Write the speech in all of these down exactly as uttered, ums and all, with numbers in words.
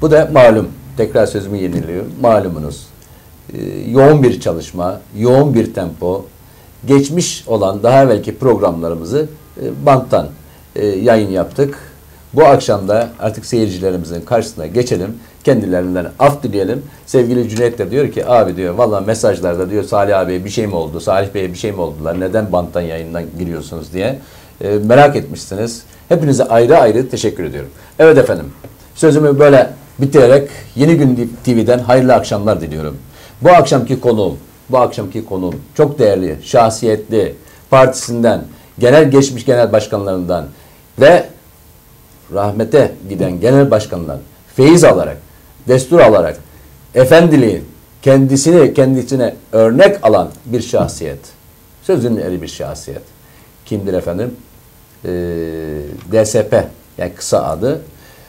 Bu da malum. Tekrar sözümü yeniliyorum. Malumunuz. Ee, yoğun bir çalışma, yoğun bir tempo, geçmiş olan daha evvelki programlarımızı e, banttan e, yayın yaptık. Bu akşam da artık seyircilerimizin karşısına geçelim. Kendilerinden af dileyelim. Sevgili Cüneyt de diyor ki abi diyor valla mesajlarda diyor Salih abiye bir şey mi oldu? Salih Bey'e bir şey mi oldular? Neden banttan yayından giriyorsunuz diye e, merak etmişsiniz. Hepinize ayrı ayrı teşekkür ediyorum. Evet efendim. Sözümü böyle bitirerek Yeni Gün T V'den hayırlı akşamlar diliyorum. Bu akşamki konuğum, bu akşamki konuğum çok değerli, şahsiyetli, partisinden, genel geçmiş genel başkanlarından ve rahmete giden genel başkanlar feyiz alarak, destur alarak, efendiliğin kendisini kendisine örnek alan bir şahsiyet. Sözünün eri bir şahsiyet. Kimdir efendim? Ee, D S P, yani kısa adı.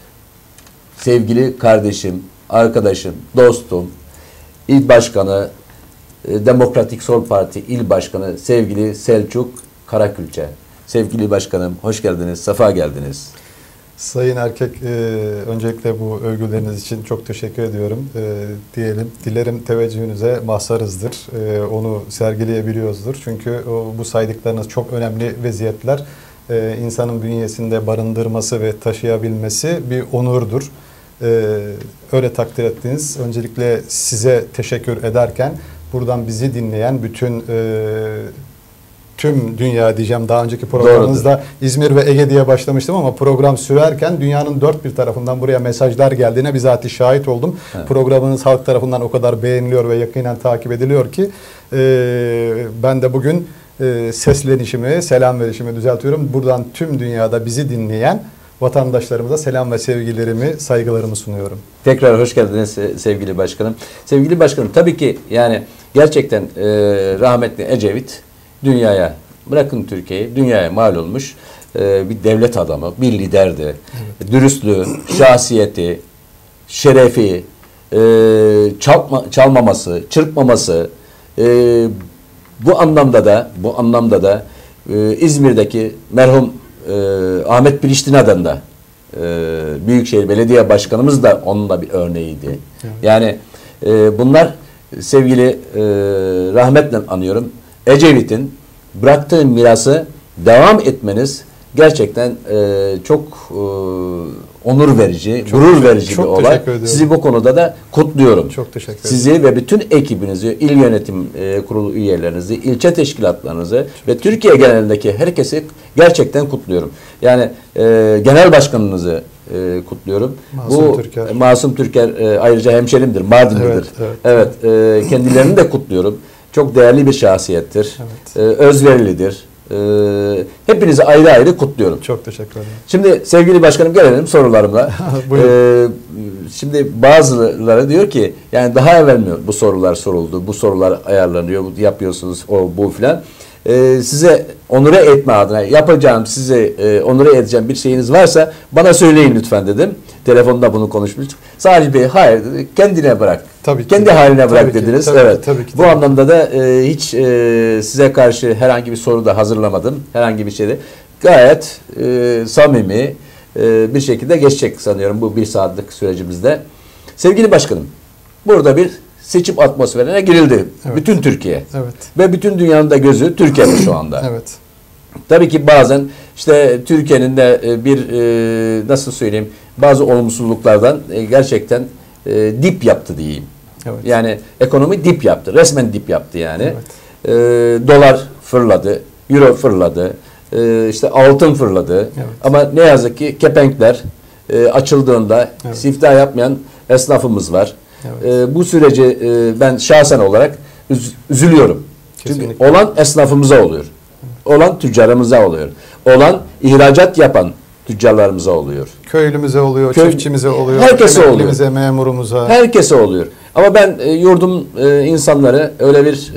Sevgili kardeşim, arkadaşım, dostum, İl Başkanı, e, Demokratik Sol Parti İl Başkanı sevgili Selçuk Karakülçe. Sevgili başkanım hoş geldiniz, sefa geldiniz. Sayın Erkek, e, öncelikle bu övgüleriniz için çok teşekkür ediyorum. E, diyelim, dilerim teveccühünüze mazharızdır. E, onu sergileyebiliyoruzdur. Çünkü o, bu saydıklarınız çok önemli vaziyetler. E, insanın bünyesinde barındırması ve taşıyabilmesi bir onurdur. E, öyle takdir ettiniz. Öncelikle size teşekkür ederken buradan bizi dinleyen bütün e, tüm dünya diyeceğim, daha önceki programımızda Doğrudur. İzmir ve Ege diye başlamıştım ama program sürerken dünyanın dört bir tarafından buraya mesajlar geldiğine bizatihi şahit oldum. Evet. Programınız halk tarafından o kadar beğeniliyor ve yakinen takip ediliyor ki e, ben de bugün e, seslenişimi, selam verişimi düzeltiyorum. Buradan tüm dünyada bizi dinleyen vatandaşlarımıza selam ve sevgilerimi, saygılarımı sunuyorum. Tekrar hoş geldiniz sevgili başkanım. Sevgili başkanım, tabii ki yani gerçekten e, rahmetli Ecevit dünyaya, bırakın Türkiye'yi, dünyaya mal olmuş e, bir devlet adamı, bir liderdi. Evet. Dürüstlüğü, şahsiyeti, şerefi, e, çalma, çalmaması, çırpmaması, e, bu anlamda da, bu anlamda da e, İzmir'deki merhum e, Ahmet Priştina'dan da e, Büyükşehir Belediye Başkanımız da onun da bir örneğiydi. Evet. Yani e, bunlar sevgili e, rahmetle anıyorum. Ecevit'in bıraktığı mirası devam etmeniz gerçekten e, çok e, onur verici, çok, gurur verici çok bir olay. Sizi bu konuda da kutluyorum. Çok teşekkür ederim. Sizi ve bütün ekibinizi, il yönetim e, kurulu üyelerinizi, ilçe teşkilatlarınızı ve Türkiye genelindeki herkesi gerçekten kutluyorum. Yani e, genel başkanınızı e, kutluyorum. Masum bu Türker. Masum Türker e, ayrıca hemşerimdir, Mardinlidir. Evet, evet. evet e, kendilerini de kutluyorum. Çok değerli bir şahsiyettir. Evet. Ee, özverilidir. Ee, hepinizi ayrı ayrı kutluyorum. Çok teşekkür ederim. Şimdi sevgili başkanım gelelim sorularımla. ee, şimdi bazıları diyor ki yani daha evvel mi bu sorular soruldu, bu sorular ayarlanıyor, yapıyorsunuz o bu filan. Ee, size onure etme adına yapacağım, size e, onure edeceğim bir şeyiniz varsa bana söyleyin lütfen dedim. Telefonda bunu konuşmuştuk. Salih Bey hayır dedi, kendine bırak. Tabii ki. Kendi haline bırak tabii dediniz. Ki, tabii evet. Ki, tabii ki, Bu tabii. anlamda da e, hiç e, size karşı herhangi bir soru da hazırlamadım. Herhangi bir şeyde gayet e, samimi e, bir şekilde geçecek sanıyorum bu bir saatlik sürecimizde. Sevgili başkanım, burada bir seçim atmosferine girildi. Evet. Bütün Türkiye. Evet. Ve bütün dünyanın da gözü Türkiye'de şu anda. Evet. Tabii ki bazen işte Türkiye'nin de bir e, nasıl söyleyeyim bazı olumsuzluklardan e, gerçekten e, dip yaptı diyeyim. Evet. Yani ekonomi dip yaptı. Resmen dip yaptı yani. Evet. E, dolar fırladı. Euro fırladı. E, işte altın fırladı. Evet. Ama ne yazık ki kepenkler e, açıldığında evet. siftah yapmayan esnafımız var. Evet. E, bu süreci e, ben şahsen olarak üz, üzülüyorum. Kesinlikle. Çünkü olan esnafımıza oluyor. Evet. Olan tüccarımıza oluyor. Olan ihracat yapan tüccarlarımıza oluyor. Köylümüze oluyor, Köy, çiftçimize oluyor, herkese oluyor. memurumuza. Herkese oluyor. Ama ben e, yurdum e, insanları öyle bir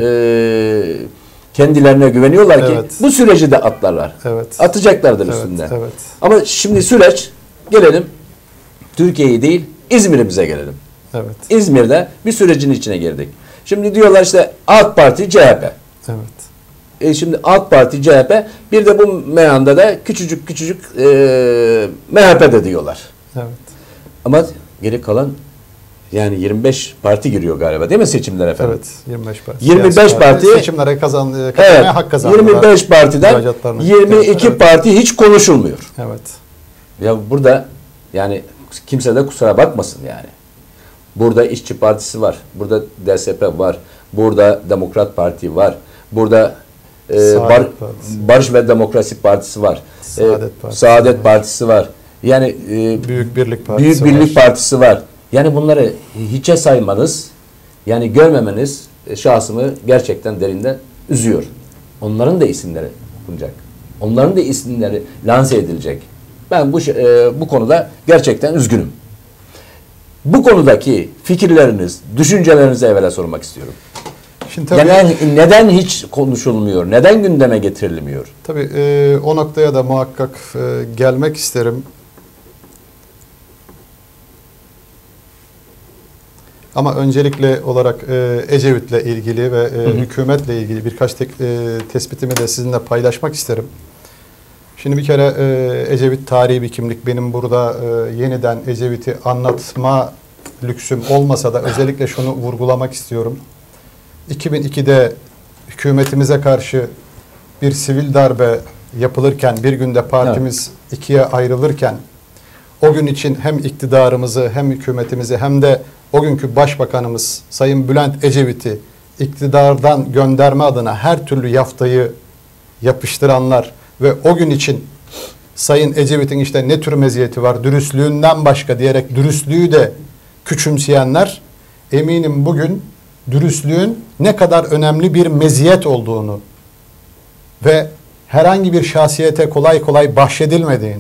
e, kendilerine güveniyorlar ki evet. bu süreci de atlarlar. Evet. Atacaklardır evet, üstünden. Evet. Ama şimdi süreç gelelim Türkiye'yi değil İzmir'imize gelelim. Evet. İzmir'de bir sürecin içine girdik. Şimdi diyorlar işte AK Parti C H P. Evet. E şimdi AK Parti C H P bir de bu meyanda da küçücük küçücük e, M H P de diyorlar. Evet. Ama Geri kalan yani yirmi beş parti giriyor galiba değil mi seçimler efendim? Evet, yirmi beş parti. yirmi beş Siyasi parti seçimlere kazan, kazanmaya evet, hak kazandılar. yirmi beş partiden İhracatlarını- yirmi iki Evet. parti hiç konuşulmuyor. Evet. Ya burada yani kimse de kusura bakmasın yani. Burada İşçi Partisi var. Burada D S P var. Burada Demokrat Parti var. Burada e, Saadet Bar- Partisi. Barış ve Demokrasi Partisi var. Saadet E, Partisi Saadet var. Partisi var. Yani e, Büyük Birlik Partisi Büyük Birlik var. Partisi var. Yani bunları hiçe saymanız, yani görmemeniz e, şahsımı gerçekten derinden üzüyor. Onların da isimleri okunacak. Onların da isimleri lanse edilecek. Ben bu e, bu konuda gerçekten üzgünüm. Bu konudaki fikirleriniz, düşüncelerinizi evvela sormak istiyorum. Şimdi tabii, Neden, neden hiç konuşulmuyor? Neden gündeme getirilmiyor? tabii e, o noktaya da muhakkak e, gelmek isterim. Ama öncelikle olarak e, Ecevit'le ilgili ve e, hükümetle ilgili birkaç tek, e, tespitimi de sizinle paylaşmak isterim. Şimdi bir kere e, Ecevit tarihi bir kimlik. Benim burada e, yeniden Ecevit'i anlatma lüksüm olmasa da özellikle şunu vurgulamak istiyorum. iki bin ikide hükümetimize karşı bir sivil darbe yapılırken, bir günde partimiz evet. ikiye ayrılırken, o gün için hem iktidarımızı hem hükümetimizi hem de o günkü başbakanımız Sayın Bülent Ecevit'i iktidardan gönderme adına her türlü yaftayı yapıştıranlar ve o gün için Sayın Ecevit'in işte ne tür meziyeti var, dürüstlüğünden başka diyerek dürüstlüğü de küçümseyenler, eminim bugün dürüstlüğün ne kadar önemli bir meziyet olduğunu ve herhangi bir şahsiyete kolay kolay bahşedilmediğini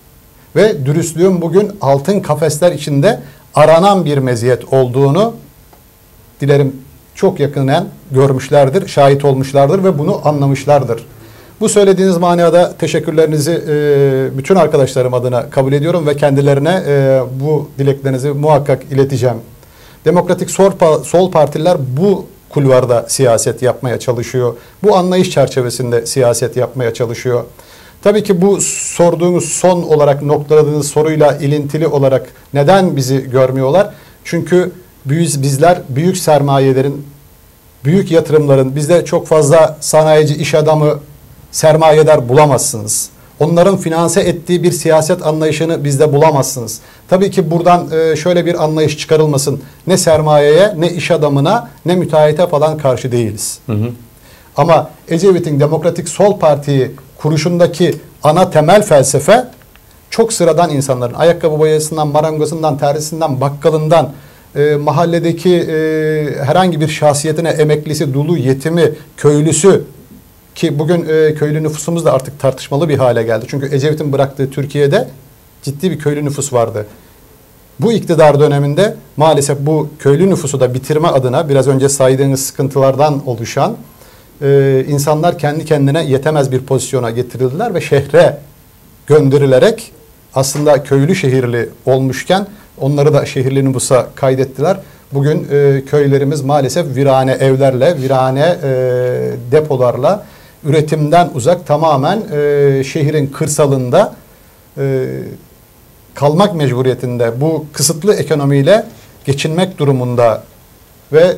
ve dürüstlüğün bugün altın kafesler içinde aranan bir meziyet olduğunu dilerim çok yakından görmüşlerdir, şahit olmuşlardır ve bunu anlamışlardır. Bu söylediğiniz manada teşekkürlerinizi e, bütün arkadaşlarım adına kabul ediyorum ve kendilerine e, bu dileklerinizi muhakkak ileteceğim. Demokratik sol, sol partiler bu kulvarda siyaset yapmaya çalışıyor. Bu anlayış çerçevesinde siyaset yapmaya çalışıyor. Tabii ki bu sorduğunuz son olarak noktaladığınız soruyla ilintili olarak neden bizi görmüyorlar? Çünkü biz, bizler büyük sermayelerin, büyük yatırımların, bizde çok fazla sanayici, iş adamı, sermayedar bulamazsınız. Onların finanse ettiği bir siyaset anlayışını bizde bulamazsınız. Tabii ki buradan şöyle bir anlayış çıkarılmasın. Ne sermayeye, ne iş adamına, ne müteahhite falan karşı değiliz. Hı hı. Ama Ecevit'in Demokratik Sol Parti'yi kuruşundaki ana temel felsefe çok sıradan insanların ayakkabı boyasından, marangozundan, terzisinden, bakkalından, e, mahalledeki e, herhangi bir şahsiyetine emeklisi, dulu, yetimi, köylüsü ki bugün e, köylü nüfusumuz da artık tartışmalı bir hale geldi. Çünkü Ecevit'in bıraktığı Türkiye'de ciddi bir köylü nüfus vardı. Bu iktidar döneminde maalesef bu köylü nüfusu da bitirme adına biraz önce saydığınız sıkıntılardan oluşan e, insanlar kendi kendine yetemez bir pozisyona getirildiler ve şehre gönderilerek aslında köylü şehirli olmuşken onları da şehirli nüfusa kaydettiler. Bugün e, köylerimiz maalesef virane evlerle, virane e, depolarla üretimden uzak tamamen e, şehrin kırsalında e, kalmak mecburiyetinde, bu kısıtlı ekonomiyle geçinmek durumunda ve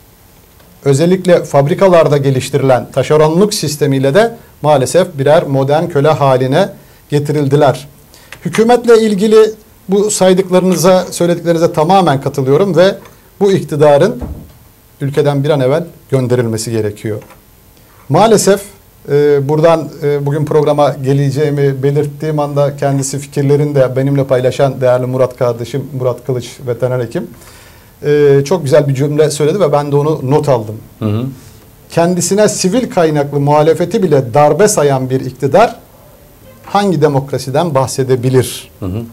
özellikle fabrikalarda geliştirilen taşeronluk sistemiyle de maalesef birer modern köle haline getirildiler. Hükümetle ilgili bu saydıklarınıza, söylediklerinize tamamen katılıyorum ve bu iktidarın ülkeden bir an evvel gönderilmesi gerekiyor. Maalesef e, buradan e, bugün programa geleceğimi belirttiğim anda kendisi fikirlerini de benimle paylaşan değerli Murat kardeşim, Murat Kılıç veteriner hekim e, çok güzel bir cümle söyledi ve ben de onu not aldım. Hı hı. Kendisine sivil kaynaklı muhalefeti bile darbe sayan bir iktidar hangi demokrasiden bahsedebilir? Hı hı.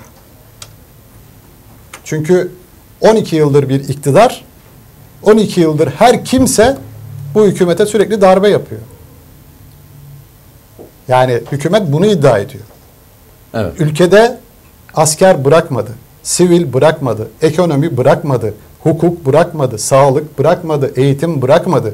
Çünkü on iki yıldır bir iktidar, on iki yıldır her kimse bu hükümete sürekli darbe yapıyor. Yani hükümet bunu iddia ediyor. Evet. Ülkede asker bırakmadı, sivil bırakmadı, ekonomi bırakmadı, hukuk bırakmadı, sağlık bırakmadı, eğitim bırakmadı.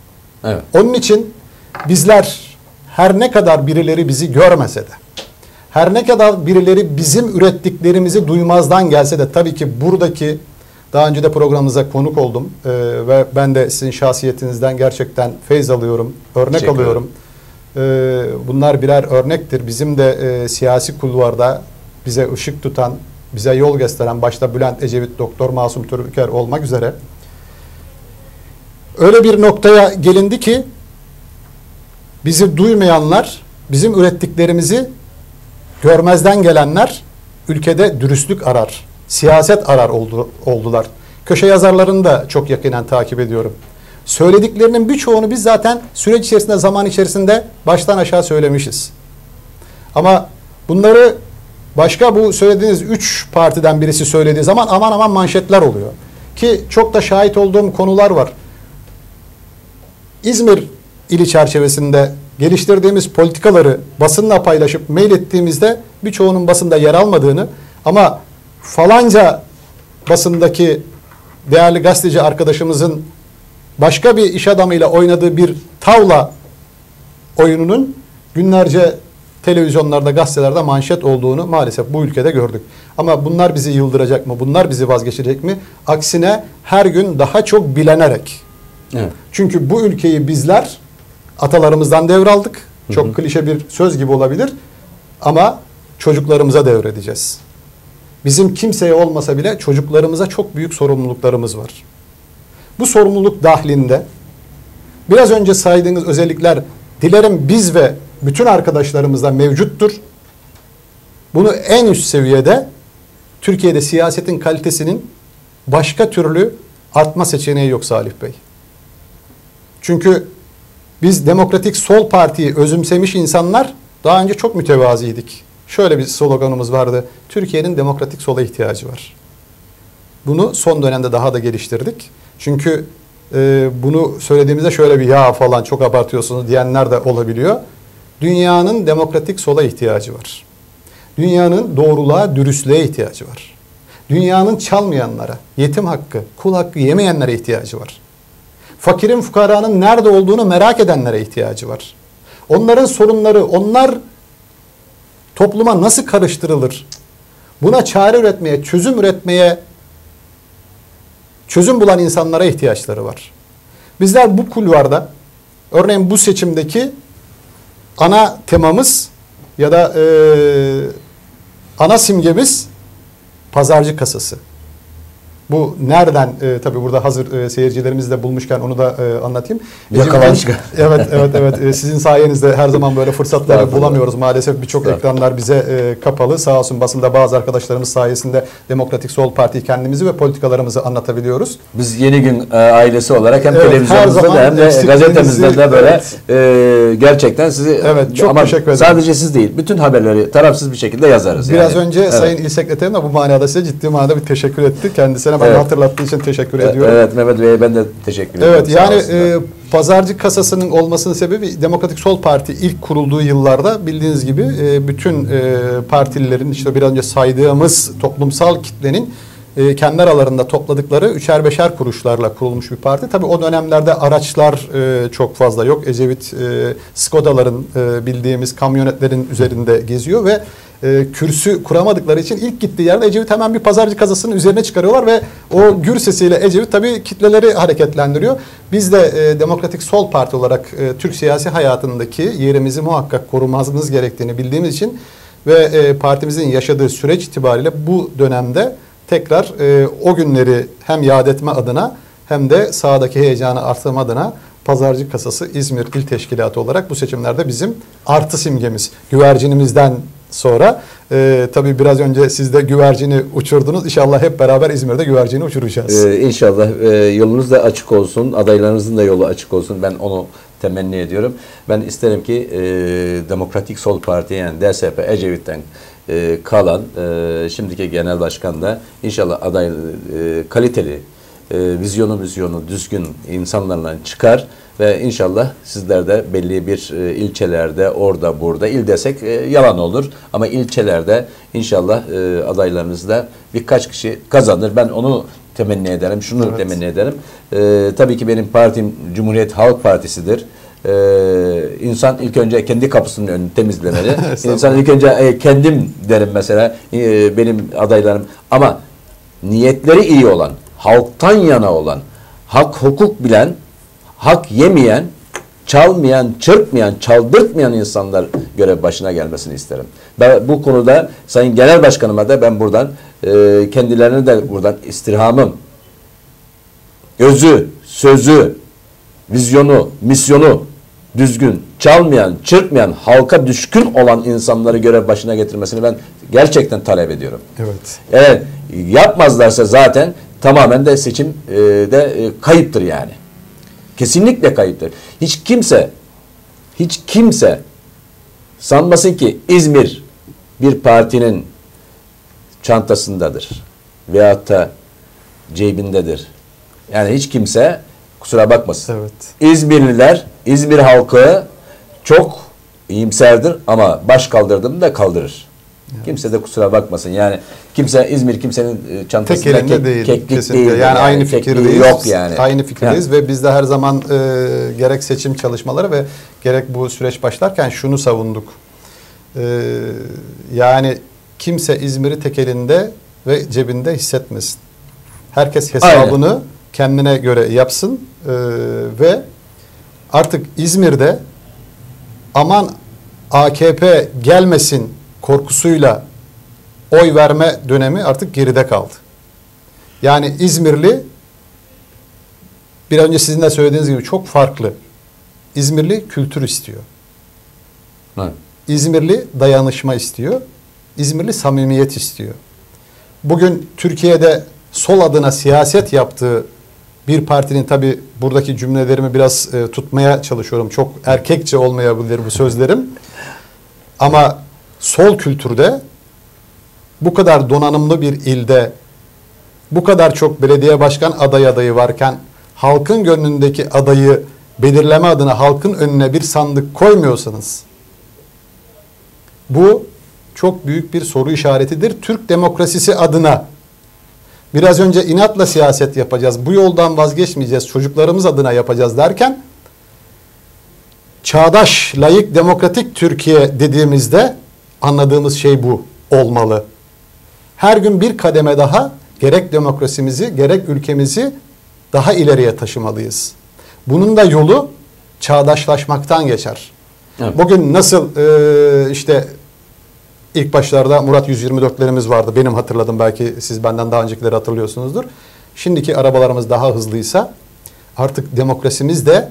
Evet. Onun için bizler her ne kadar birileri bizi görmese de, her ne kadar birileri bizim ürettiklerimizi duymazdan gelse de tabii ki buradaki daha önce de programımıza konuk oldum ee, ve ben de sizin şahsiyetinizden gerçekten feyz alıyorum, örnek alıyorum. Ee, bunlar birer örnektir. Bizim de e, siyasi kulvarda bize ışık tutan, bize yol gösteren, başta Bülent Ecevit, Doktor Masum Türker olmak üzere öyle bir noktaya gelindi ki bizi duymayanlar, bizim ürettiklerimizi görmezden gelenler ülkede dürüstlük arar, siyaset arar oldu, oldular. Köşe yazarlarını da çok yakinen takip ediyorum. Söylediklerinin birçoğunu biz zaten süreç içerisinde, zaman içerisinde baştan aşağı söylemişiz. Ama bunları başka bu söylediğiniz üç partiden birisi söylediği zaman aman aman manşetler oluyor. Ki çok da şahit olduğum konular var. İzmir ili çerçevesinde geliştirdiğimiz politikaları basınla paylaşıp mail ettiğimizde birçoğunun basında yer almadığını ama falanca basındaki değerli gazeteci arkadaşımızın başka bir iş adamıyla oynadığı bir tavla oyununun günlerce televizyonlarda, gazetelerde manşet olduğunu maalesef bu ülkede gördük. Ama bunlar bizi yıldıracak mı? Bunlar bizi vazgeçirecek mi? Aksine her gün daha çok bilenerek. Evet. Çünkü bu ülkeyi bizler atalarımızdan devraldık. Çok hı hı. klişe bir söz gibi olabilir. Ama çocuklarımıza devredeceğiz. Bizim kimseye olmasa bile çocuklarımıza çok büyük sorumluluklarımız var. Bu sorumluluk dahilinde biraz önce saydığınız özellikler dilerim biz ve bütün arkadaşlarımızda mevcuttur. Bunu en üst seviyede Türkiye'de siyasetin kalitesinin başka türlü artma seçeneği yok Salih Bey. Çünkü biz Demokratik Sol Parti'yi özümsemiş insanlar daha önce çok mütevaziydik. Şöyle bir sloganımız vardı. Türkiye'nin demokratik sola ihtiyacı var. Bunu son dönemde daha da geliştirdik. Çünkü e, bunu söylediğimizde şöyle bir ya falan çok abartıyorsunuz diyenler de olabiliyor. Dünyanın demokratik sola ihtiyacı var. Dünyanın doğruluğa, dürüstlüğe ihtiyacı var. Dünyanın çalmayanlara, yetim hakkı, kul hakkı yemeyenlere ihtiyacı var. Fakirin, fukaranın nerede olduğunu merak edenlere ihtiyacı var. Onların sorunları, onlar topluma nasıl karıştırılır? Buna çare üretmeye, çözüm üretmeye, çözüm bulan insanlara ihtiyaçları var. Bizler bu kulvarda, örneğin bu seçimdeki ana temamız ya da e, ana simgemiz pazarcı kasası. Bu nereden? E, tabii burada hazır e, seyircilerimizi de bulmuşken onu da e, anlatayım. Yakalanmış. Evet, evet, evet. E, sizin sayenizde her zaman böyle fırsatları bulamıyoruz. Maalesef birçok ekranlar bize e, kapalı. Sağ olsun basında bazı arkadaşlarımız sayesinde Demokratik Sol Parti kendimizi ve politikalarımızı anlatabiliyoruz. Biz Yeni Gün e, ailesi olarak hem evet, televizyonumuzda da hem de gazetemizde de böyle evet. e, gerçekten sizi evet, çok ama teşekkür ederim. Sadece siz değil, bütün haberleri tarafsız bir şekilde yazarız. Biraz yani. önce evet. Sayın İl Sekreterim de bu manada size ciddi manada bir teşekkür etti. Kendisine ben evet. hatırlattığı için teşekkür ediyorum. Evet Mehmet Bey'e ben de teşekkür ediyorum. Evet yani e, pazarcı kasasının olmasının sebebi Demokratik Sol Parti ilk kurulduğu yıllarda bildiğiniz gibi e, bütün e, partililerin işte biraz önce saydığımız toplumsal kitlenin e, kendi aralarında topladıkları üçer beşer kuruşlarla kurulmuş bir parti. Tabii o dönemlerde araçlar e, çok fazla yok. Ecevit e, Skoda'ların e, bildiğimiz kamyonetlerin üzerinde geziyor ve e, kürsü kuramadıkları için ilk gittiği yerde Ecevit hemen bir pazarcı kasasının üzerine çıkarıyorlar ve o gür sesiyle Ecevit tabii kitleleri hareketlendiriyor. Biz de e, Demokratik Sol Parti olarak e, Türk siyasi hayatındaki yerimizi muhakkak korumamız gerektiğini bildiğimiz için ve e, partimizin yaşadığı süreç itibariyle bu dönemde tekrar e, o günleri hem yad etme adına hem de sahadaki heyecanı artırma adına Pazarcı Kasası İzmir İl Teşkilatı olarak bu seçimlerde bizim artı simgemiz. Güvercinimizden sonra e, tabii biraz önce siz de güvercini uçurdunuz. İnşallah hep beraber İzmir'de güvercini uçuracağız. Ee, inşallah e, yolunuz da açık olsun. Adaylarınızın da yolu açık olsun. Ben onu temenni ediyorum. Ben isterim ki e, Demokratik Sol Parti yani D S P Ecevit'ten e, kalan e, şimdiki genel başkan da inşallah aday e, kaliteli e, vizyonu vizyonu düzgün insanlarla çıkar ve inşallah sizler de belli bir e, ilçelerde orada burada il desek e, yalan olur ama ilçelerde inşallah e, adaylarınız da birkaç kişi kazanır. Ben onu temenni ederim. Şunu evet. temenni ederim. E, tabii ki benim partim Cumhuriyet Halk Partisi'dir. Ee, insan ilk önce kendi kapısının önünü temizlemeli. İnsan ilk önce e, kendim derim mesela e, benim adaylarım. Ama niyetleri iyi olan, halktan yana olan, hak hukuk bilen, hak yemeyen, çalmayan, çırpmayan, çaldırtmayan insanlar görev başına gelmesini isterim. Ben bu konuda Sayın Genel Başkanıma da ben buradan e, kendilerine de buradan istirhamım, özü, sözü, vizyonu, misyonu düzgün, çalmayan, çırpmayan, halka düşkün olan insanları görev başına getirmesini ben gerçekten talep ediyorum. Evet. Eğer yapmazlarsa zaten tamamen de seçim e, de e, kayıptır yani. Kesinlikle kayıptır. Hiç kimse hiç kimse sanmasın ki İzmir bir partinin çantasındadır veyahut da cebindedir. Yani hiç kimse kusura bakmasın. Evet. İzmirliler, İzmir halkı çok iyimserdir ama baş kaldırdığında kaldırır. Evet. Kimse de kusura bakmasın. Yani kimse İzmir kimsenin çantasında tek elinde kek, değil, keklik kesinlikle. değil. Yani, yani aynı fikirdeyiz. Yok yani. Aynı fikirdeyiz yani. Ve biz de her zaman e, gerek seçim çalışmaları ve gerek bu süreç başlarken şunu savunduk. E, yani kimse İzmir'i tek elinde ve cebinde hissetmesin. Herkes hesabını Aynen. kendine göre yapsın e, ve artık İzmir'de aman A K P gelmesin korkusuyla oy verme dönemi artık geride kaldı. Yani İzmirli bir önce sizin de söylediğiniz gibi çok farklı. İzmirli kültür istiyor. Evet. İzmirli dayanışma istiyor. İzmirli samimiyet istiyor. Bugün Türkiye'de sol adına siyaset yaptığı bir partinin, tabi buradaki cümlelerimi biraz e, tutmaya çalışıyorum. Çok erkekçe olmayabilir bu sözlerim. Ama sol kültürde bu kadar donanımlı bir ilde bu kadar çok belediye başkan aday adayı varken halkın gönlündeki adayı belirleme adına halkın önüne bir sandık koymuyorsanız bu çok büyük bir soru işaretidir. Türk demokrasisi adına biraz önce inatla siyaset yapacağız, bu yoldan vazgeçmeyeceğiz, çocuklarımız adına yapacağız derken çağdaş, layık, demokratik Türkiye dediğimizde anladığımız şey bu olmalı. Her gün bir kademe daha gerek demokrasimizi gerek ülkemizi daha ileriye taşımalıyız. Bunun da yolu çağdaşlaşmaktan geçer. Evet. Bugün nasıl e, işte ilk başlarda Murat yüz yirmi dörtlerimiz vardı. Benim hatırladım, belki siz benden daha öncekileri hatırlıyorsunuzdur. Şimdiki arabalarımız daha hızlıysa artık demokrasimiz de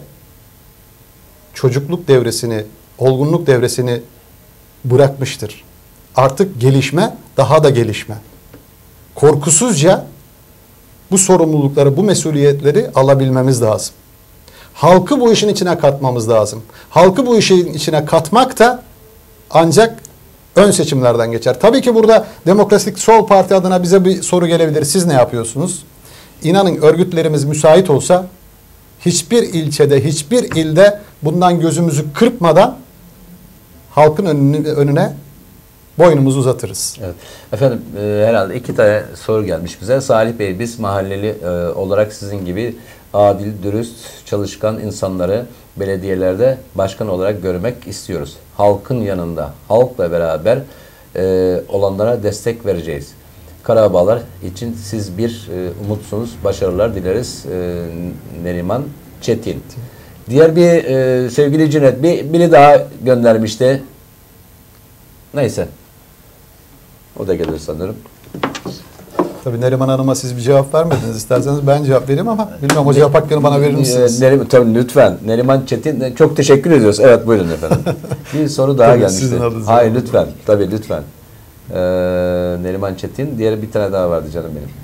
çocukluk devresini, olgunluk devresini bırakmıştır. Artık gelişme, daha da gelişme. Korkusuzca bu sorumlulukları, bu mesuliyetleri alabilmemiz lazım. Halkı bu işin içine katmamız lazım. Halkı bu işin içine katmak da ancak ön seçimlerden geçer. Tabii ki burada Demokratik Sol Parti adına bize bir soru gelebilir. Siz ne yapıyorsunuz? İnanın örgütlerimiz müsait olsa hiçbir ilçede, hiçbir ilde bundan gözümüzü kırpmadan halkın önüne, önüne boynumuzu uzatırız. Evet. Efendim e, herhalde iki tane soru gelmiş bize. Salih Bey, biz mahalleli e, olarak sizin gibi adil, dürüst, çalışkan insanları belediyelerde başkan olarak görmek istiyoruz. Halkın yanında, halkla beraber e, olanlara destek vereceğiz. Karabağlar için siz bir e, umutsunuz. Başarılar dileriz. E, Neriman Çetin. Diğer bir e, sevgili Cüneyt bir biri daha göndermişti. Neyse. O da gelir sanırım. Tabii Neriman Hanım'a siz bir cevap vermediniz. İsterseniz ben cevap vereyim ama bilmem o cevap hakkını bana verir misiniz? Neriman, tabii lütfen. Neriman Çetin, çok teşekkür ediyoruz. Evet, buyurun efendim. Bir soru daha gelmişti. Hayır lütfen. Tabii lütfen. Ee, Neriman Çetin. Diğer bir tane daha vardı canım benim.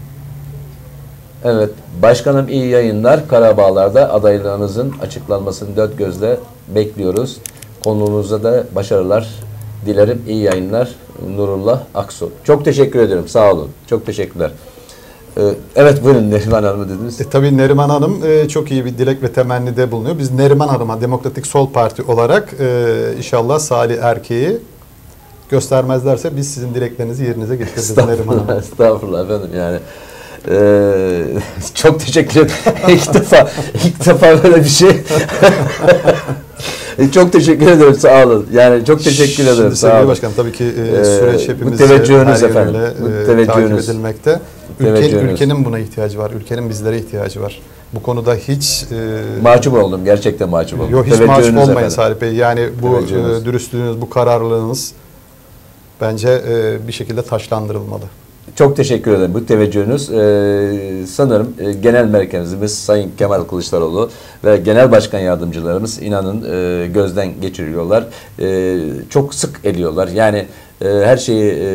Evet. Başkanım iyi yayınlar. Karabağlar'da adaylığınızın açıklanmasını dört gözle bekliyoruz. Konuğunuzda da başarılar dilerim. İyi yayınlar. Nurullah Aksu. Çok teşekkür ediyorum. Sağ olun. Çok teşekkürler. Ee, evet buyurun Neriman Hanım'ı dediniz. E, tabii Neriman Hanım e, çok iyi bir dilek ve temennide bulunuyor. Biz Neriman Hanım'a Demokratik Sol Parti olarak e, inşallah Salih Erkeği göstermezlerse biz sizin dileklerinizi yerinize getiririz Neriman Hanım. Estağfurullah efendim yani. Ee, çok teşekkür ederim. ilk defa ilk defa böyle bir şey Çok teşekkür ederim, sağ olun. Yani çok teşekkür ederim, Şimdi sağ sevgili olun. başkanım, tabii ki e, Ee, süreç bu hepimizce teveccühünüz her efendim, yönüyle bu e, teveccühünüz. takip edilmekte. Ülke, Teveccühünüz. ülkenin buna ihtiyacı var. Ülkenin bizlere ihtiyacı var. Bu konuda hiç e, Mahcup oldum, gerçekten mahcup oldum. yok, hiç mahcup Teveccühünüz olmayın efendim. Salih Bey. Yani bu Teveccühünüz. e, dürüstlüğünüz, bu kararlılığınız bence e, bir şekilde taşlandırılmalı. Çok teşekkür ederim. Bu teveccühünüz e, sanırım e, genel merkezimiz Sayın Kemal Kılıçdaroğlu ve genel başkan yardımcılarımız inanın e, gözden geçiriyorlar. E, çok sık eliyorlar. Yani e, her şeyi e,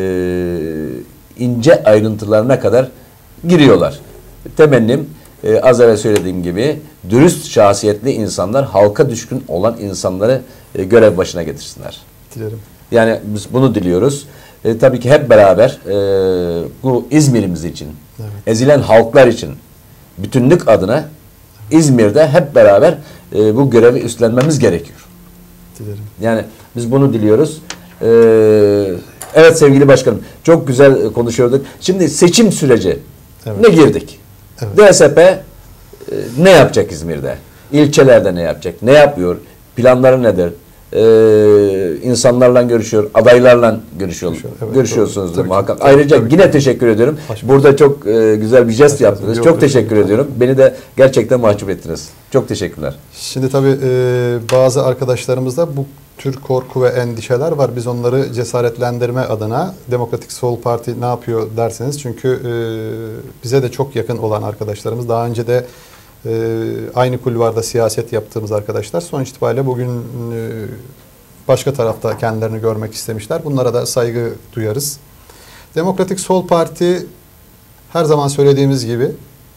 ince ayrıntılarına kadar giriyorlar. Temennim e, az evvel söylediğim gibi dürüst şahsiyetli insanlar, halka düşkün olan insanları e, görev başına getirsinler. Dilerim. Yani biz bunu diliyoruz. E, tabii ki hep beraber e, bu İzmir'imiz için, Evet. ezilen halklar için, bütünlük adına İzmir'de hep beraber e, bu görevi üstlenmemiz gerekiyor. Dilerim. Yani biz bunu diliyoruz. E, evet sevgili başkanım, çok güzel konuşuyorduk. Şimdi seçim süreci Evet. ne girdik? Evet. D S P e, ne yapacak İzmir'de? İlçelerde ne yapacak? Ne yapıyor? Planları nedir? Ee, insanlarla görüşüyor, adaylarla görüşüyor, Görüşüyor, evet, görüşüyorsunuz doğru. muhakkak. Tabii, Ayrıca tabii, yine tabii. teşekkür ediyorum. Hoş Burada çok e, güzel bir jest yaptınız. Yok, Çok yok, teşekkür yok. ediyorum. Beni de gerçekten mahcup ettiniz. Çok teşekkürler. Şimdi tabii e, bazı arkadaşlarımızda bu tür korku ve endişeler var. Biz onları cesaretlendirme adına Demokratik Sol Parti ne yapıyor derseniz, çünkü e, bize de çok yakın olan arkadaşlarımız, daha önce de e, aynı kulvarda siyaset yaptığımız arkadaşlar sonuç itibariyle bugün e, başka tarafta kendilerini görmek istemişler. Bunlara da saygı duyarız. Demokratik Sol Parti her zaman söylediğimiz gibi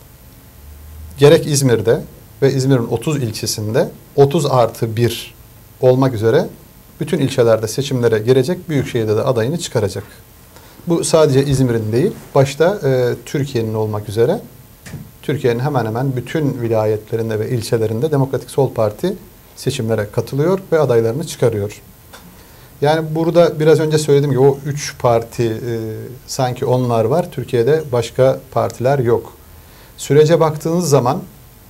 gerek İzmir'de ve İzmir'in otuz ilçesinde otuz artı bir olmak üzere bütün ilçelerde seçimlere girecek, Büyükşehir'de de adayını çıkaracak. Bu sadece İzmir'in değil, başta e, Türkiye'nin olmak üzere Türkiye'nin hemen hemen bütün vilayetlerinde ve ilçelerinde Demokratik Sol Parti seçimlere katılıyor ve adaylarını çıkarıyor. Yani burada biraz önce söylediğim gibi o üç parti e, sanki onlar var, Türkiye'de başka partiler yok. Sürece baktığınız zaman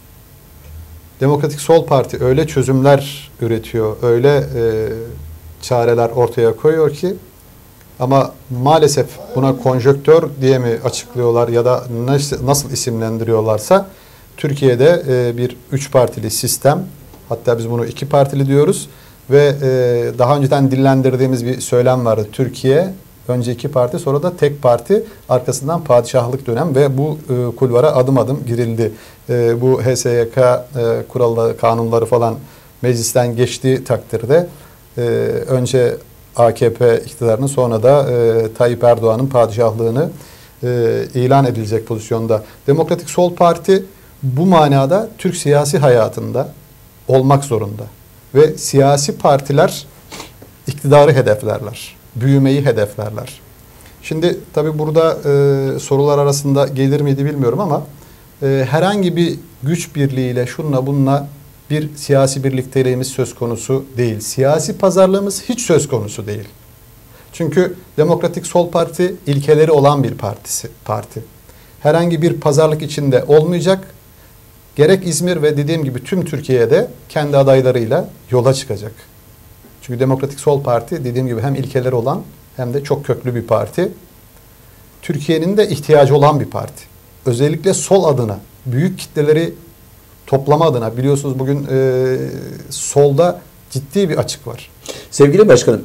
Demokratik Sol Parti öyle çözümler üretiyor, öyle e, çareler ortaya koyuyor ki, ama maalesef buna konjonktör diye mi açıklıyorlar ya da nasıl, nasıl isimlendiriyorlarsa Türkiye'de e, bir üç partili sistem, hatta biz bunu iki partili diyoruz ve e, daha önceden dillendirdiğimiz bir söylem vardı. Türkiye önce iki parti, sonra da tek parti, arkasından padişahlık dönem ve bu e, kulvara adım adım girildi. E, bu H S Y K e, kuralları, kanunları falan meclisten geçtiği takdirde e, önce A K P iktidarını, sonra da e, Tayyip Erdoğan'ın padişahlığını e, ilan edilecek pozisyonda. Demokratik Sol Parti bu manada Türk siyasi hayatında olmak zorunda. Ve siyasi partiler iktidarı hedeflerler, büyümeyi hedeflerler. Şimdi tabii burada e, sorular arasında gelir miydi bilmiyorum ama e, herhangi bir güç birliğiyle şunla bununla bir siyasi birlikteliğimiz söz konusu değil. Siyasi pazarlığımız hiç söz konusu değil. Çünkü Demokratik Sol Parti ilkeleri olan bir partisi, parti. Herhangi bir pazarlık içinde olmayacak. Gerek İzmir ve dediğim gibi tüm Türkiye'de kendi adaylarıyla yola çıkacak. Çünkü Demokratik Sol Parti dediğim gibi hem ilkeleri olan hem de çok köklü bir parti. Türkiye'nin de ihtiyacı olan bir parti. Özellikle sol adına, büyük kitleleri toplama adına, biliyorsunuz bugün e, solda ciddi bir açık var. Sevgili başkanım,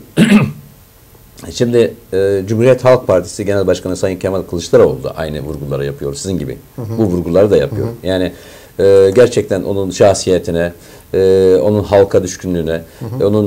şimdi e, Cumhuriyet Halk Partisi Genel Başkanı Sayın Kemal Kılıçdaroğlu da aynı vurguları yapıyor sizin gibi. Hı hı. Bu vurguları da yapıyor. Hı hı. Yani e, gerçekten onun şahsiyetine, e, onun halka düşkünlüğüne, hı hı. onun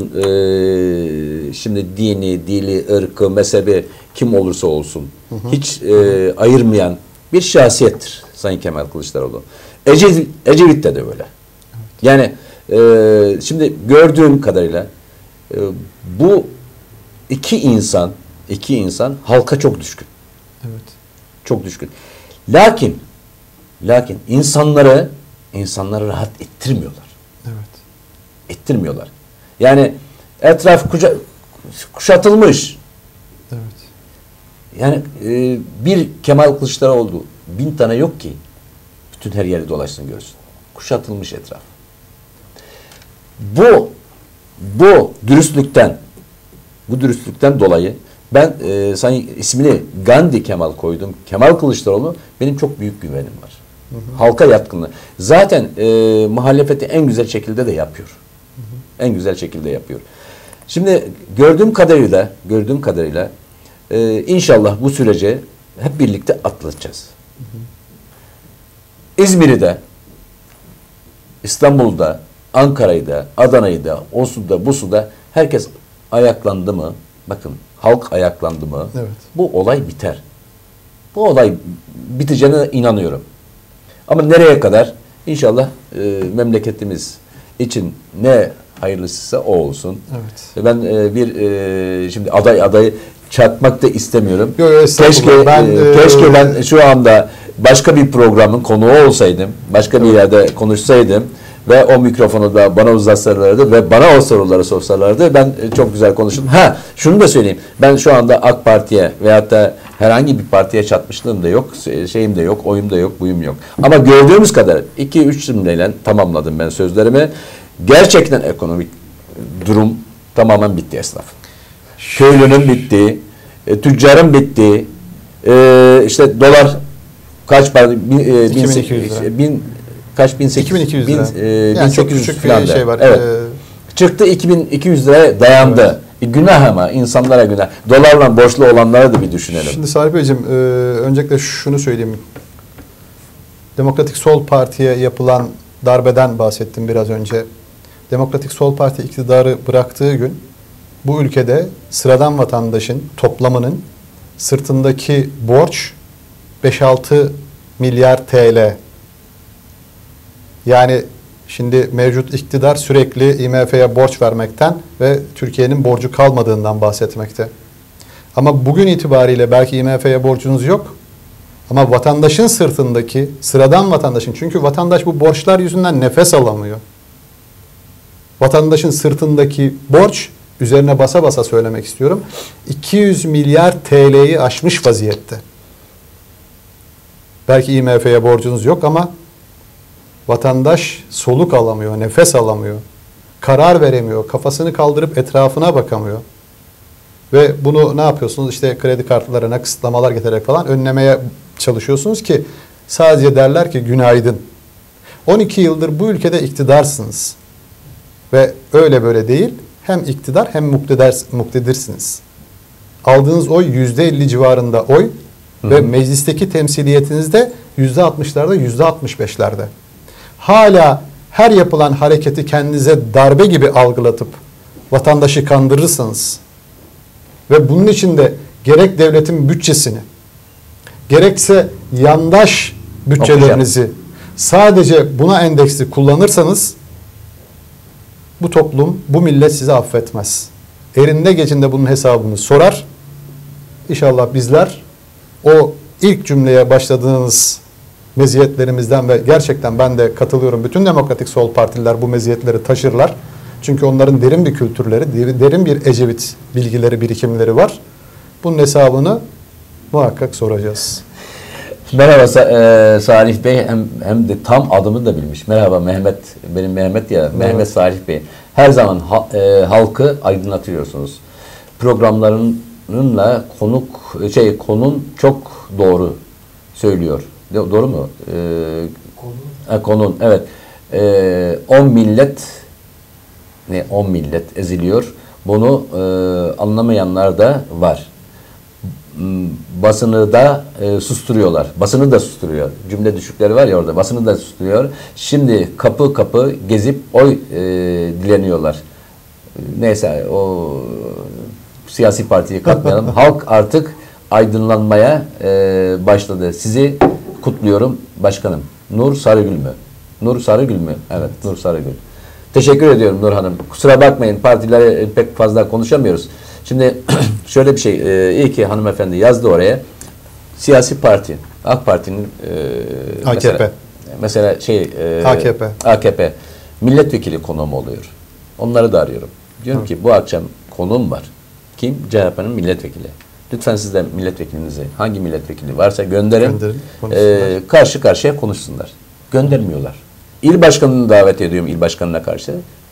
e, şimdi dini, dili, ırkı, mezhebi kim olursa olsun hı hı. hiç e, ayırmayan bir şahsiyettir Sayın Kemal Kılıçdaroğlu. Ecevit, Ecevit de de böyle. Evet. Yani e, şimdi gördüğüm kadarıyla e, bu iki insan, iki insan halka çok düşkün. Evet. Çok düşkün. Lakin, lakin insanları, insanları rahat ettirmiyorlar. Evet. Ettirmiyorlar. Yani etraf kuşa, kuşatılmış. Evet. Yani e, bir Kemal Kılıçdaroğlu bin tane yok ki bütün her yeri dolaşsın görsün. Kuşatılmış etraf. Bu bu dürüstlükten bu dürüstlükten dolayı ben e, sayın ismini Gandhi Kemal koydum. Kemal Kılıçdaroğlu benim çok büyük güvenim var. Hı hı. Halka yatkınlığı. Zaten e, muhalefeti en güzel şekilde de yapıyor. Hı hı. En güzel şekilde yapıyor. Şimdi gördüğüm kadarıyla gördüğüm kadarıyla e, inşallah bu sürece hep birlikte atlatacağız. Hı hı. İzmir'i de, İstanbul'da, Ankara'yı da, Adana'yı da, o suda, bu suda herkes ayaklandı mı? Bakın halk ayaklandı mı? Evet. Bu olay biter. Bu olay biteceğine inanıyorum. Ama nereye kadar? İnşallah e, memleketimiz için ne hayırlısıysa o olsun. Evet. Ben e, bir e, şimdi aday adayı çatmak da istemiyorum. Yo, yo, keşke ben, e, keşke ben şu anda başka bir programın konuğu olsaydım, başka bir yerde konuşsaydım ve o mikrofonu da bana uzatsalardı ve bana o soruları sorsalardı ben çok güzel konuşurdum. Ha, şunu da söyleyeyim. Ben şu anda AK Parti'ye veyahut da herhangi bir partiye çatmışlığım da yok, şeyim de yok, oyum da yok, buyum yok. Ama gördüğümüz kadar iki üç cümleyle tamamladım ben sözlerimi. Gerçekten ekonomik durum tamamen bitti esnaf. Köylünün bitti, e, tüccarın bitti, e, işte dolar kaç para? Bin, e, bin, iki bin iki yüz lira. Bin, kaç? bin sekiz yüz, iki bin iki yüz lira. Bin, e, yani bin sekiz yüz falan şey var. Evet. Ee, Çıktı iki bin iki yüz liraya dayandı. Evet. E, günah ama insanlara günah. Dolarla borçlu olanlara da bir düşünelim. Şimdi Salih Beyciğim, e, öncelikle şunu söyleyeyim. Demokratik Sol Parti'ye yapılan darbeden bahsettim biraz önce. Demokratik Sol Parti iktidarı bıraktığı gün bu ülkede sıradan vatandaşın toplamının sırtındaki borç beş altı milyar T L. Yani şimdi mevcut iktidar sürekli I M F'ye borç vermekten ve Türkiye'nin borcu kalmadığından bahsetmekte. Ama bugün itibariyle belki I M F'ye borcunuz yok ama vatandaşın sırtındaki, sıradan vatandaşın, çünkü vatandaş bu borçlar yüzünden nefes alamıyor. Vatandaşın sırtındaki borç, üzerine basa basa söylemek istiyorum, iki yüz milyar T L'yi aşmış vaziyette. Belki I M F'ye borcunuz yok ama vatandaş soluk alamıyor, nefes alamıyor, karar veremiyor, kafasını kaldırıp etrafına bakamıyor. Ve bunu ne yapıyorsunuz? İşte kredi kartlarına kısıtlamalar getirerek falan önlemeye çalışıyorsunuz ki sadece derler ki günaydın. on iki yıldır bu ülkede iktidarsınız. Ve öyle böyle değil, hem iktidar hem muktedar, muktedirsiniz. Aldığınız oy yüzde elli civarında oy, hı hı, ve meclisteki temsiliyetiniz de yüzde altmışlarda, yüzde altmış beşlerde. Hala her yapılan hareketi kendinize darbe gibi algılatıp vatandaşı kandırırsanız ve bunun için de gerek devletin bütçesini, gerekse yandaş bütçelerinizi Okuyacağım. sadece buna endeksli kullanırsanız bu toplum, bu millet sizi affetmez. Erinde gecinde bunun hesabını sorar. İnşallah bizler o ilk cümleye başladığınız meziyetlerimizden ve gerçekten ben de katılıyorum. Bütün demokratik sol partiler bu meziyetleri taşırlar. Çünkü onların derin bir kültürleri, derin bir Ecevit bilgileri, birikimleri var. Bunun hesabını muhakkak soracağız. Merhaba e, Salih Bey, hem, hem de tam adımı da bilmiş. Merhaba Mehmet, benim Mehmet ya, evet. Mehmet Salih Bey. Her zaman ha, e, halkı aydınlatıyorsunuz. Programlarınla konuk şey konun çok doğru söylüyor. Doğru mu? Ee, konun. konun evet. Ee, on millet ne on millet eziliyor. Bunu e, anlamayanlar da var. Basını da e, susturuyorlar. Basını da susturuyor. Cümle düşükleri var ya orada. Basını da susturuyor. Şimdi kapı kapı gezip oy e, dileniyorlar. Neyse o siyasi partiyi katmayalım. Halk artık aydınlanmaya e, başladı. Sizi kutluyorum başkanım. Nur Sarıgül mü? Nur Sarıgül mü? Evet, Nur Sarıgül. Teşekkür ediyorum Nur Hanım. Kusura bakmayın, partileri pek fazla konuşamıyoruz. Şimdi şöyle bir şey, e, iyi ki hanımefendi yazdı oraya. Siyasi parti, AK Parti'nin e, A K P. Mesela, mesela şey e, A K P. A K P milletvekili konuğum oluyor. Onları da arıyorum. Diyorum Hı. ki bu akşam konuğum var. Kim? C H P'nin milletvekili. Lütfen siz de milletvekilinizi, hangi milletvekili varsa gönderin. Gönderin e, karşı karşıya konuşsunlar. Göndermiyorlar. İl başkanını davet ediyorum, il başkanına karşı.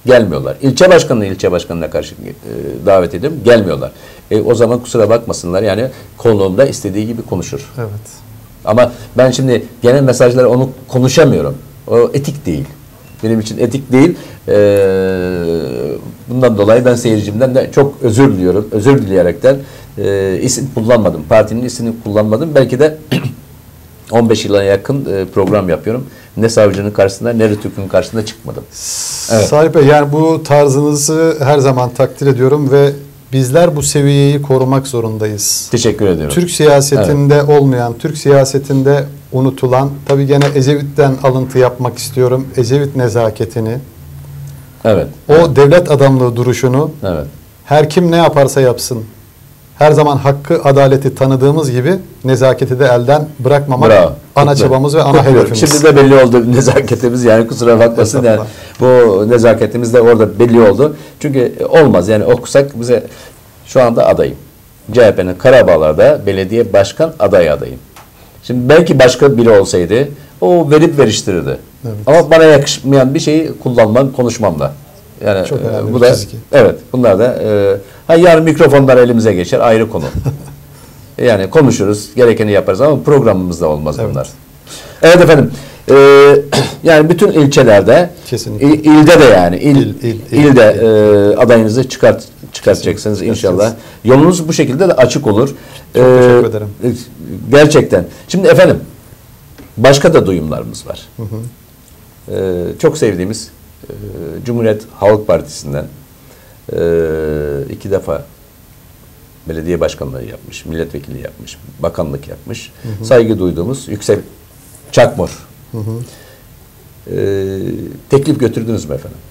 Gelmiyorlar. İlçe başkanını ilçe başkanına karşı e, davet ediyorum. Gelmiyorlar. E, o zaman kusura bakmasınlar. Yani konuğumda istediği gibi konuşur. Evet. Ama ben şimdi genel mesajları onu konuşamıyorum. O etik değil. Benim için etik değil. Ee, bundan dolayı ben seyircimden de çok özür diliyorum. Özür dileyerekten e, isim kullanmadım. Partinin ismini kullanmadım. Belki de on beş yıla yakın e, program yapıyorum. Ne savcının karşısında ne Rütük'ün karşısında çıkmadım. Evet. Salih Bey, yani bu tarzınızı her zaman takdir ediyorum ve bizler bu seviyeyi korumak zorundayız. Teşekkür ediyorum. Türk siyasetinde evet. olmayan, Türk siyasetinde unutulan, tabii gene Ecevit'ten alıntı yapmak istiyorum. Ecevit nezaketini, evet. o evet. devlet adamlığı duruşunu, evet. her kim ne yaparsa yapsın, her zaman hakkı, adaleti tanıdığımız gibi nezaketi de elden bırakmamak Bravo. ana Kutlu. çabamız ve ana Kutluyorum. hedefimiz. Şimdi de belli oldu nezaketimiz, yani kusura bakmasın yani bu nezaketimiz de orada belli oldu. Çünkü olmaz yani okusak bize şu anda adayım. C H P'nin Karabağlar'da belediye başkan aday adayım. Şimdi belki başka biri olsaydı o verip veriştirirdi. Evet. Ama bana yakışmayan bir şeyi kullanmam, konuşmam da. Yani çok önemli bu bir da çizgi. Evet, bunlar da e, ha yarın mikrofonlar elimize geçer, ayrı konu. Yani konuşuruz, gerekeni yaparız ama programımızda olmaz evet. bunlar. Evet efendim. E, yani bütün ilçelerde, il, ilde de yani il, il, il, ilde il, il. E, adayınızı çıkart çıkartacaksınız Kesinlikle. inşallah. Yolunuz bu şekilde de açık olur. Çok e, teşekkür ederim. Gerçekten. Şimdi efendim başka da duyumlarımız var. Hı hı. E, çok sevdiğimiz e, Cumhuriyet Halk Partisi'nden e, iki defa belediye başkanlığı yapmış, milletvekili yapmış, bakanlık yapmış. Hı hı. Saygı duyduğumuz Yüksel Çakmur. Hı hı. E, teklif götürdünüz mü efendim?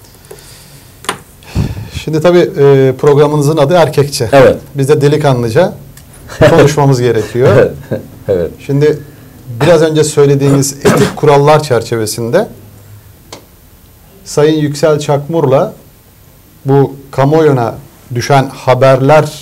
Şimdi tabii e, programınızın adı Erkekçe. Evet. Biz de delikanlıca konuşmamız gerekiyor. Evet. Evet. Şimdi biraz önce söylediğiniz etik kurallar çerçevesinde Sayın Yüksel Çakmur'la bu kamuoyuna düşen haberler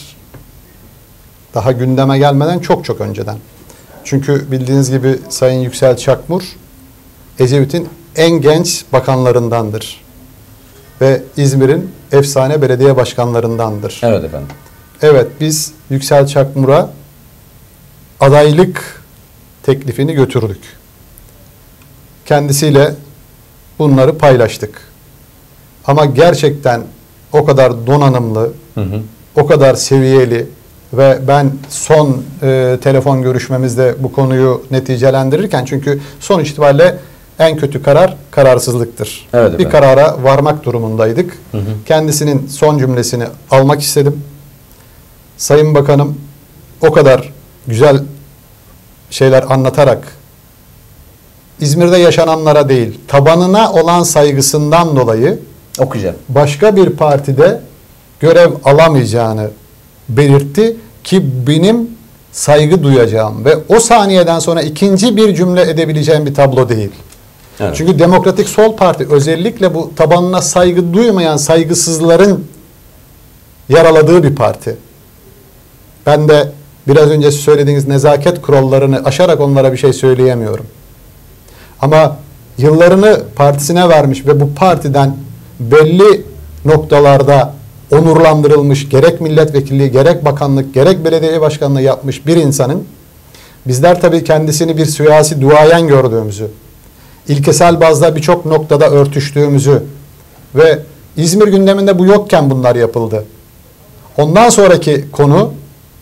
daha gündeme gelmeden çok çok önceden. Çünkü bildiğiniz gibi Sayın Yüksel Çakmur Ecevit'in en genç bakanlarındandır. Ve İzmir'in efsane belediye başkanlarındandır. Evet efendim. Evet, biz Yüksel Çakmur'a adaylık teklifini götürdük. Kendisiyle bunları paylaştık. Ama gerçekten o kadar donanımlı, hı hı. o kadar seviyeli ve ben son e, telefon görüşmemizde bu konuyu neticelendirirken, çünkü sonuç itibariyle en kötü karar kararsızlıktır. Evet, bir karara varmak durumundaydık. Hı hı. Kendisinin son cümlesini almak istedim. Sayın Bakanım o kadar güzel şeyler anlatarak İzmir'de yaşananlara değil, tabanına olan saygısından dolayı okuyacağım. Başka bir partide görev alamayacağını belirtti ki benim saygı duyacağım ve o saniyeden sonra ikinci bir cümle edebileceğim bir tablo değil. Evet. Çünkü Demokratik Sol Parti özellikle bu tabanına saygı duymayan saygısızların yaraladığı bir parti. Ben de biraz önce söylediğiniz nezaket kurallarını aşarak onlara bir şey söyleyemiyorum. Ama yıllarını partisine vermiş ve bu partiden belli noktalarda onurlandırılmış, gerek milletvekilliği, gerek bakanlık, gerek belediye başkanlığı yapmış bir insanın, bizler tabii kendisini bir siyasi duayen gördüğümüzü, ilkesel bazda birçok noktada örtüştüğümüzü ve İzmir gündeminde bu yokken bunlar yapıldı. Ondan sonraki konu,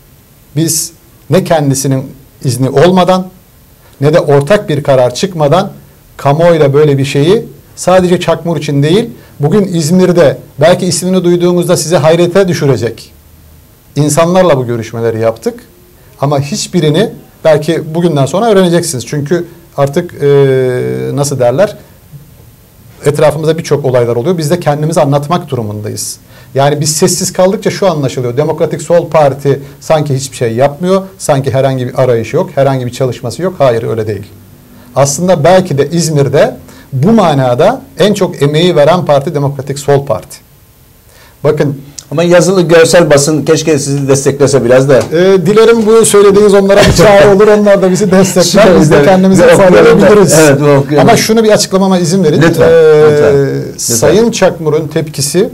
biz ne kendisinin izni olmadan ne de ortak bir karar çıkmadan kamuoyuyla böyle bir şeyi sadece Çakmur için değil, bugün İzmir'de belki ismini duyduğunuzda sizi hayrete düşürecek insanlarla bu görüşmeleri yaptık. Ama hiçbirini belki bugünden sonra öğreneceksiniz. Çünkü artık e, nasıl derler, etrafımızda birçok olaylar oluyor. Biz de kendimizi anlatmak durumundayız. Yani biz sessiz kaldıkça şu anlaşılıyor. Demokratik Sol Parti sanki hiçbir şey yapmıyor. Sanki herhangi bir arayışı yok. Herhangi bir çalışması yok. Hayır, öyle değil. Aslında belki de İzmir'de bu manada en çok emeği veren parti Demokratik Sol Parti. Bakın Ama yazılı görsel basın keşke sizi desteklese biraz da. E, dilerim bu söylediğiniz onlara bir çağrı olur. Onlar da bizi destekler. Biz de kendimizi ifade edebiliriz. Evet, ama şunu bir açıklamama izin verin. Lütfen, Ee, lütfen, lütfen. Sayın Çakmur'un tepkisi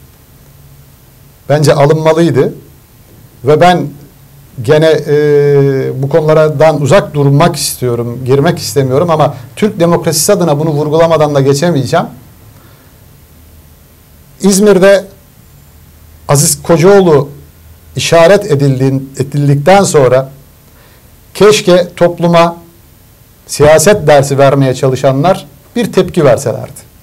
bence alınmalıydı. Ve ben gene e, bu konulardan uzak durmak istiyorum. Girmek istemiyorum ama Türk demokrasisi adına bunu vurgulamadan da geçemeyeceğim. İzmir'de Aziz Kocaoğlu işaret edildikten sonra keşke topluma siyaset dersi vermeye çalışanlar bir tepki verselerdi.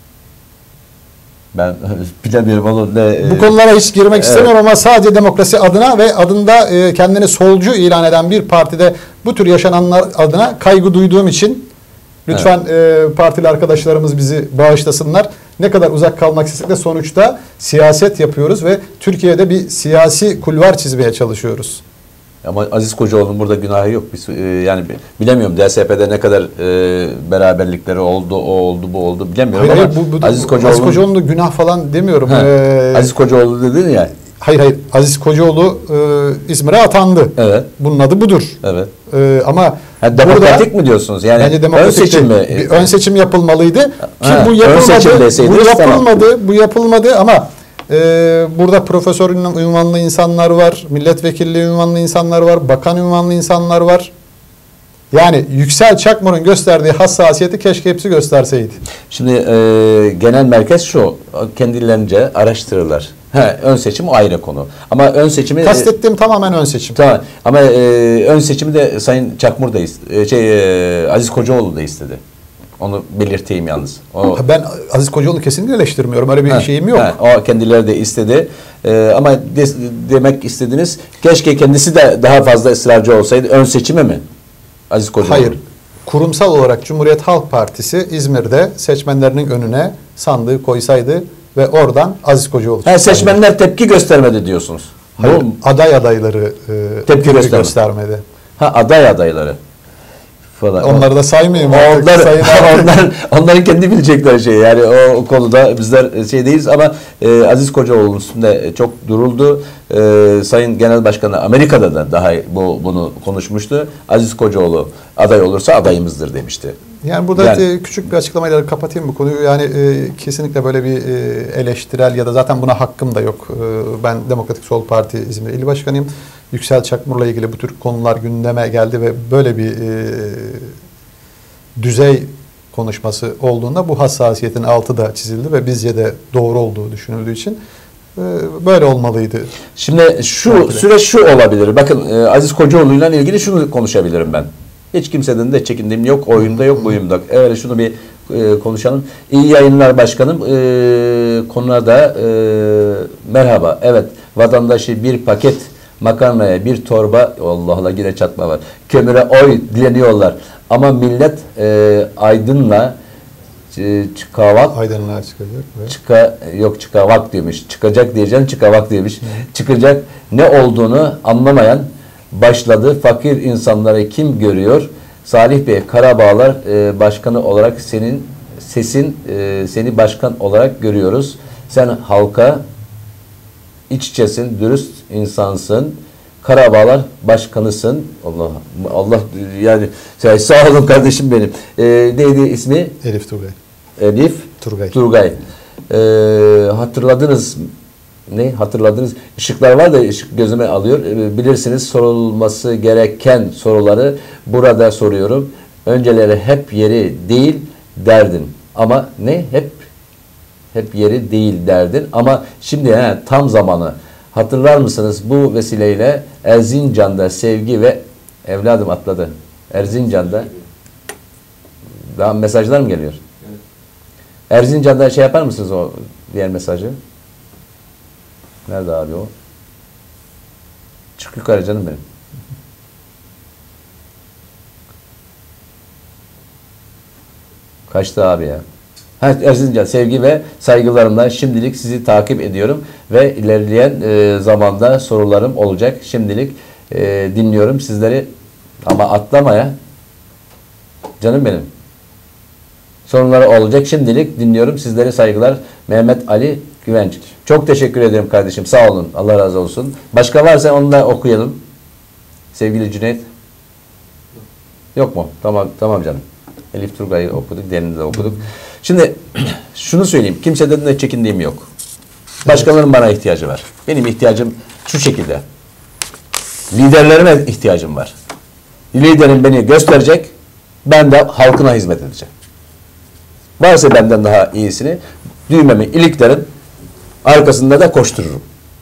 Ben bilemiyorum onu ne... Bu konulara hiç girmek evet. istemiyorum ama sadece demokrasi adına ve adında e, kendini solcu ilan eden bir partide bu tür yaşananlar adına kaygı duyduğum için lütfen evet. e, partili arkadaşlarımız bizi bağışlasınlar. Ne kadar uzak kalmak istesek de sonuçta siyaset yapıyoruz ve Türkiye'de bir siyasi kulvar çizmeye çalışıyoruz. Ama Aziz Kocaoğlu'nun burada günahı yok. Biz, e, yani bilemiyorum D S P'de ne kadar e, beraberlikleri oldu, o oldu, bu oldu bilemiyorum hayır, ama hayır, bu, bu, Aziz Kocaoğlu'nun Aziz Kocaoğlu'nun günah falan demiyorum. Ee, Aziz Kocaoğlu dedin ya. Hayır hayır. Aziz Kocaoğlu e, İzmir'e atandı. Evet. Bunun adı budur. Evet. E, ama ha, demokratik mi diyorsunuz? Yani bence demokratik ön seçim mi? Bir ön seçim yapılmalıydı ki ha, bu yapılmadı. Bu yapılmadı. Tamam. Bu yapılmadı ama Ee, burada profesör ünvanlı insanlar var, milletvekilliği ünvanlı insanlar var, bakan ünvanlı insanlar var. Yani Yüksel Çakmur'un gösterdiği hassasiyeti keşke hepsi gösterseydi. Şimdi e, genel merkez şu, kendilerince araştırırlar. He, ön seçim ayrı konu. Ama ön seçimi... Kastettiğim e, tamamen ön seçim. Tamam. Ama e, ön seçimi de Sayın Çakmur da istedi. Şey, e, Aziz Kocaoğlu da istedi. Onu belirteyim yalnız. O, ben Aziz Kocaoğlu kesinlikle eleştirmiyorum. Öyle bir he, şeyim yok. He, o kendileri de istedi. Ee, ama de, demek istediniz keşke kendisi de daha fazla ısrarcı olsaydı. Ön seçimi mi? Aziz Kocaoğlu. Hayır. Kurumsal olarak Cumhuriyet Halk Partisi İzmir'de seçmenlerinin önüne sandığı koysaydı ve oradan Aziz Kocaoğlu. He, seçmenler tepki göstermedi diyorsunuz. Hayır. Bu, aday adayları e, tepki, tepki göstermedi. göstermedi. Ha, aday adayları. Falan. Onları da saymayayım. Onlar, onlar, onların kendi bilecekleri şey. Yani o, o konuda bizler şey değiliz ama e, Aziz Kocaoğlu'nun üstünde çok duruldu. E, Sayın Genel Başkanı Amerika'da da daha bu bunu konuşmuştu. Aziz Kocaoğlu aday olursa adayımızdır demişti. Yani burada yani, küçük bir açıklamayla kapatayım bu konuyu. Yani e, kesinlikle böyle bir e, eleştirel ya da zaten buna hakkım da yok. E, ben Demokratik Sol Parti İzmir İl Başkanıyım. Yüksel Çakmur'la ilgili bu tür konular gündeme geldi ve böyle bir e, düzey konuşması olduğunda bu hassasiyetin altı da çizildi ve bizce de doğru olduğu düşünüldüğü için e, böyle olmalıydı. Şimdi şu belki süreç şu olabilir. Bakın e, Aziz Kocaoğlu'yla ilgili şunu konuşabilirim ben. Hiç kimseden de çekindiğim yok. Oyunda yok, buyumda. Evet, şunu bir e, konuşalım. İyi yayınlar başkanım. E, konuda e, merhaba. Evet, vatandaşı bir paket makarnaya bir torba, Allah Allah yine çatma var, kömüre oy dileniyorlar. Ama millet e, Aydın'la e, çıkavak Aydın'la çıkacak ve çıka, yok çıkavak demiş. Çıkacak diyeceğim, çıkavak demiş. Hı. Çıkacak ne olduğunu anlamayan başladı. Fakir insanları kim görüyor? Salih Bey, Karabağlar e, başkanı olarak senin sesin e, seni başkan olarak görüyoruz. Sen halka iç içesin, dürüst insansın. Karabağlar başkanısın. Allah Allah yani sağ olun kardeşim benim. Ee, neydi ismi? Elif Turgay. Elif Turgay. Turgay. Ee, hatırladınız ne? Hatırladınız. Işıklar var da ışık gözüme alıyor. Ee, bilirsiniz sorulması gereken soruları burada soruyorum. Önceleri hep yeri değil derdin. Ama ne? Hep hep yeri değil derdin. Ama şimdi he, tam zamanı. Hatırlar mısınız bu vesileyle Erzincan'da sevgi ve evladım atladı. Erzincan'da daha mesajlar mı geliyor? Evet. Erzincan'da şey yapar mısınız o diğer mesajı? Nerede abi o? Çık yukarı canım benim. Kaçtı abi ya? Ha, Erzincan sevgi ve saygılarımla şimdilik sizi takip ediyorum ve ilerleyen e, zamanda sorularım olacak. Şimdilik e, dinliyorum sizleri ama atlamaya canım benim. Soruları olacak. Şimdilik dinliyorum sizleri saygılar. Mehmet Ali Güvenç. Çok teşekkür ederim kardeşim. Sağ olun. Allah razı olsun. Başka varsa onu da okuyalım. Sevgili Cüneyt. Yok mu? Tamam tamam canım. Elif Turgay'ı okuduk. Diğerini de okuduk. Şimdi şunu söyleyeyim. Kimseden de çekindiğim yok. Başkalarının bana ihtiyacı var. Benim ihtiyacım şu şekilde. Liderlerime ihtiyacım var. Liderim beni gösterecek. Ben de halkına hizmet edeceğim. Varsa benden daha iyisini düğmemi iliklerim. Arkasında da koştururum.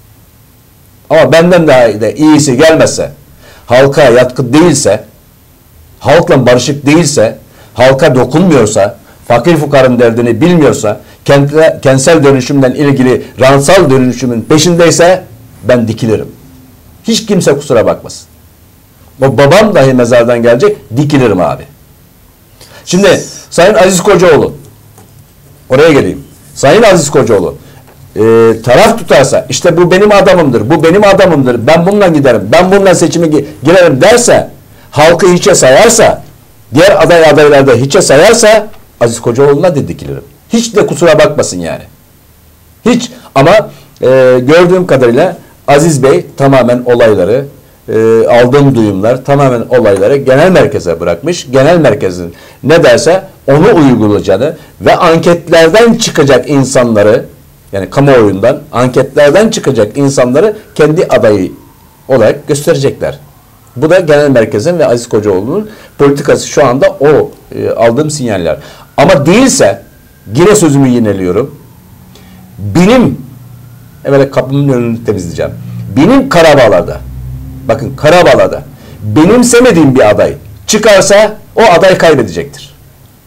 Ama benden daha de iyisi gelmezse, halka yatkın değilse, halkla barışık değilse, halka dokunmuyorsa, fakir fukarın derdini bilmiyorsa, kentle, kentsel dönüşümden ilgili ransal dönüşümün peşindeyse ben dikilirim. Hiç kimse kusura bakmasın. O babam dahi mezardan gelecek, dikilirim abi. Şimdi Sayın Aziz Kocaoğlu, oraya geleyim. Sayın Aziz Kocaoğlu, e, taraf tutarsa, işte bu benim adamımdır, bu benim adamımdır, ben bununla giderim, ben bununla seçime girerim derse, halkı hiçe sayarsa, diğer aday adaylarda hiçe sayarsa, Aziz Kocaoğlu'na da dikilirim. Hiç de kusura bakmasın yani. Hiç. Ama e, gördüğüm kadarıyla Aziz Bey tamamen olayları, e, aldığım duyumlar tamamen olayları genel merkeze bırakmış. Genel merkezin ne derse onu uygulayacağını ve anketlerden çıkacak insanları, yani kamuoyundan anketlerden çıkacak insanları kendi adayı olarak gösterecekler. Bu da genel merkezin ve Aziz Kocaoğlu'nun politikası şu anda o. E, aldığım sinyaller. Ama değilse yine sözümü yineliyorum. Benim evet kapımın önünü temizleyeceğim. Benim Karabağlar'da, bakın Karabağlar'da benimsemediğim bir aday çıkarsa o aday kaybedecektir.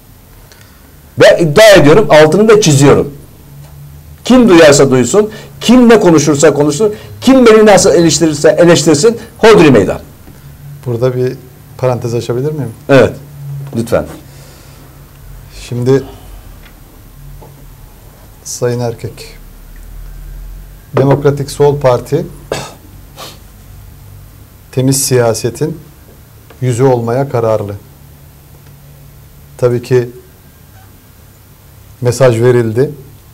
Ve iddia ediyorum, altını da çiziyorum. Kim duyarsa duysun, kim ne konuşursa konuşsun, kim beni nasıl eleştirirse eleştirsin, hodri meydan. Burada bir parantez açabilir miyim? Evet, lütfen. Şimdi Sayın Erkek, Demokratik Sol Parti temiz siyasetin yüzü olmaya kararlı. Tabii ki mesaj verildi.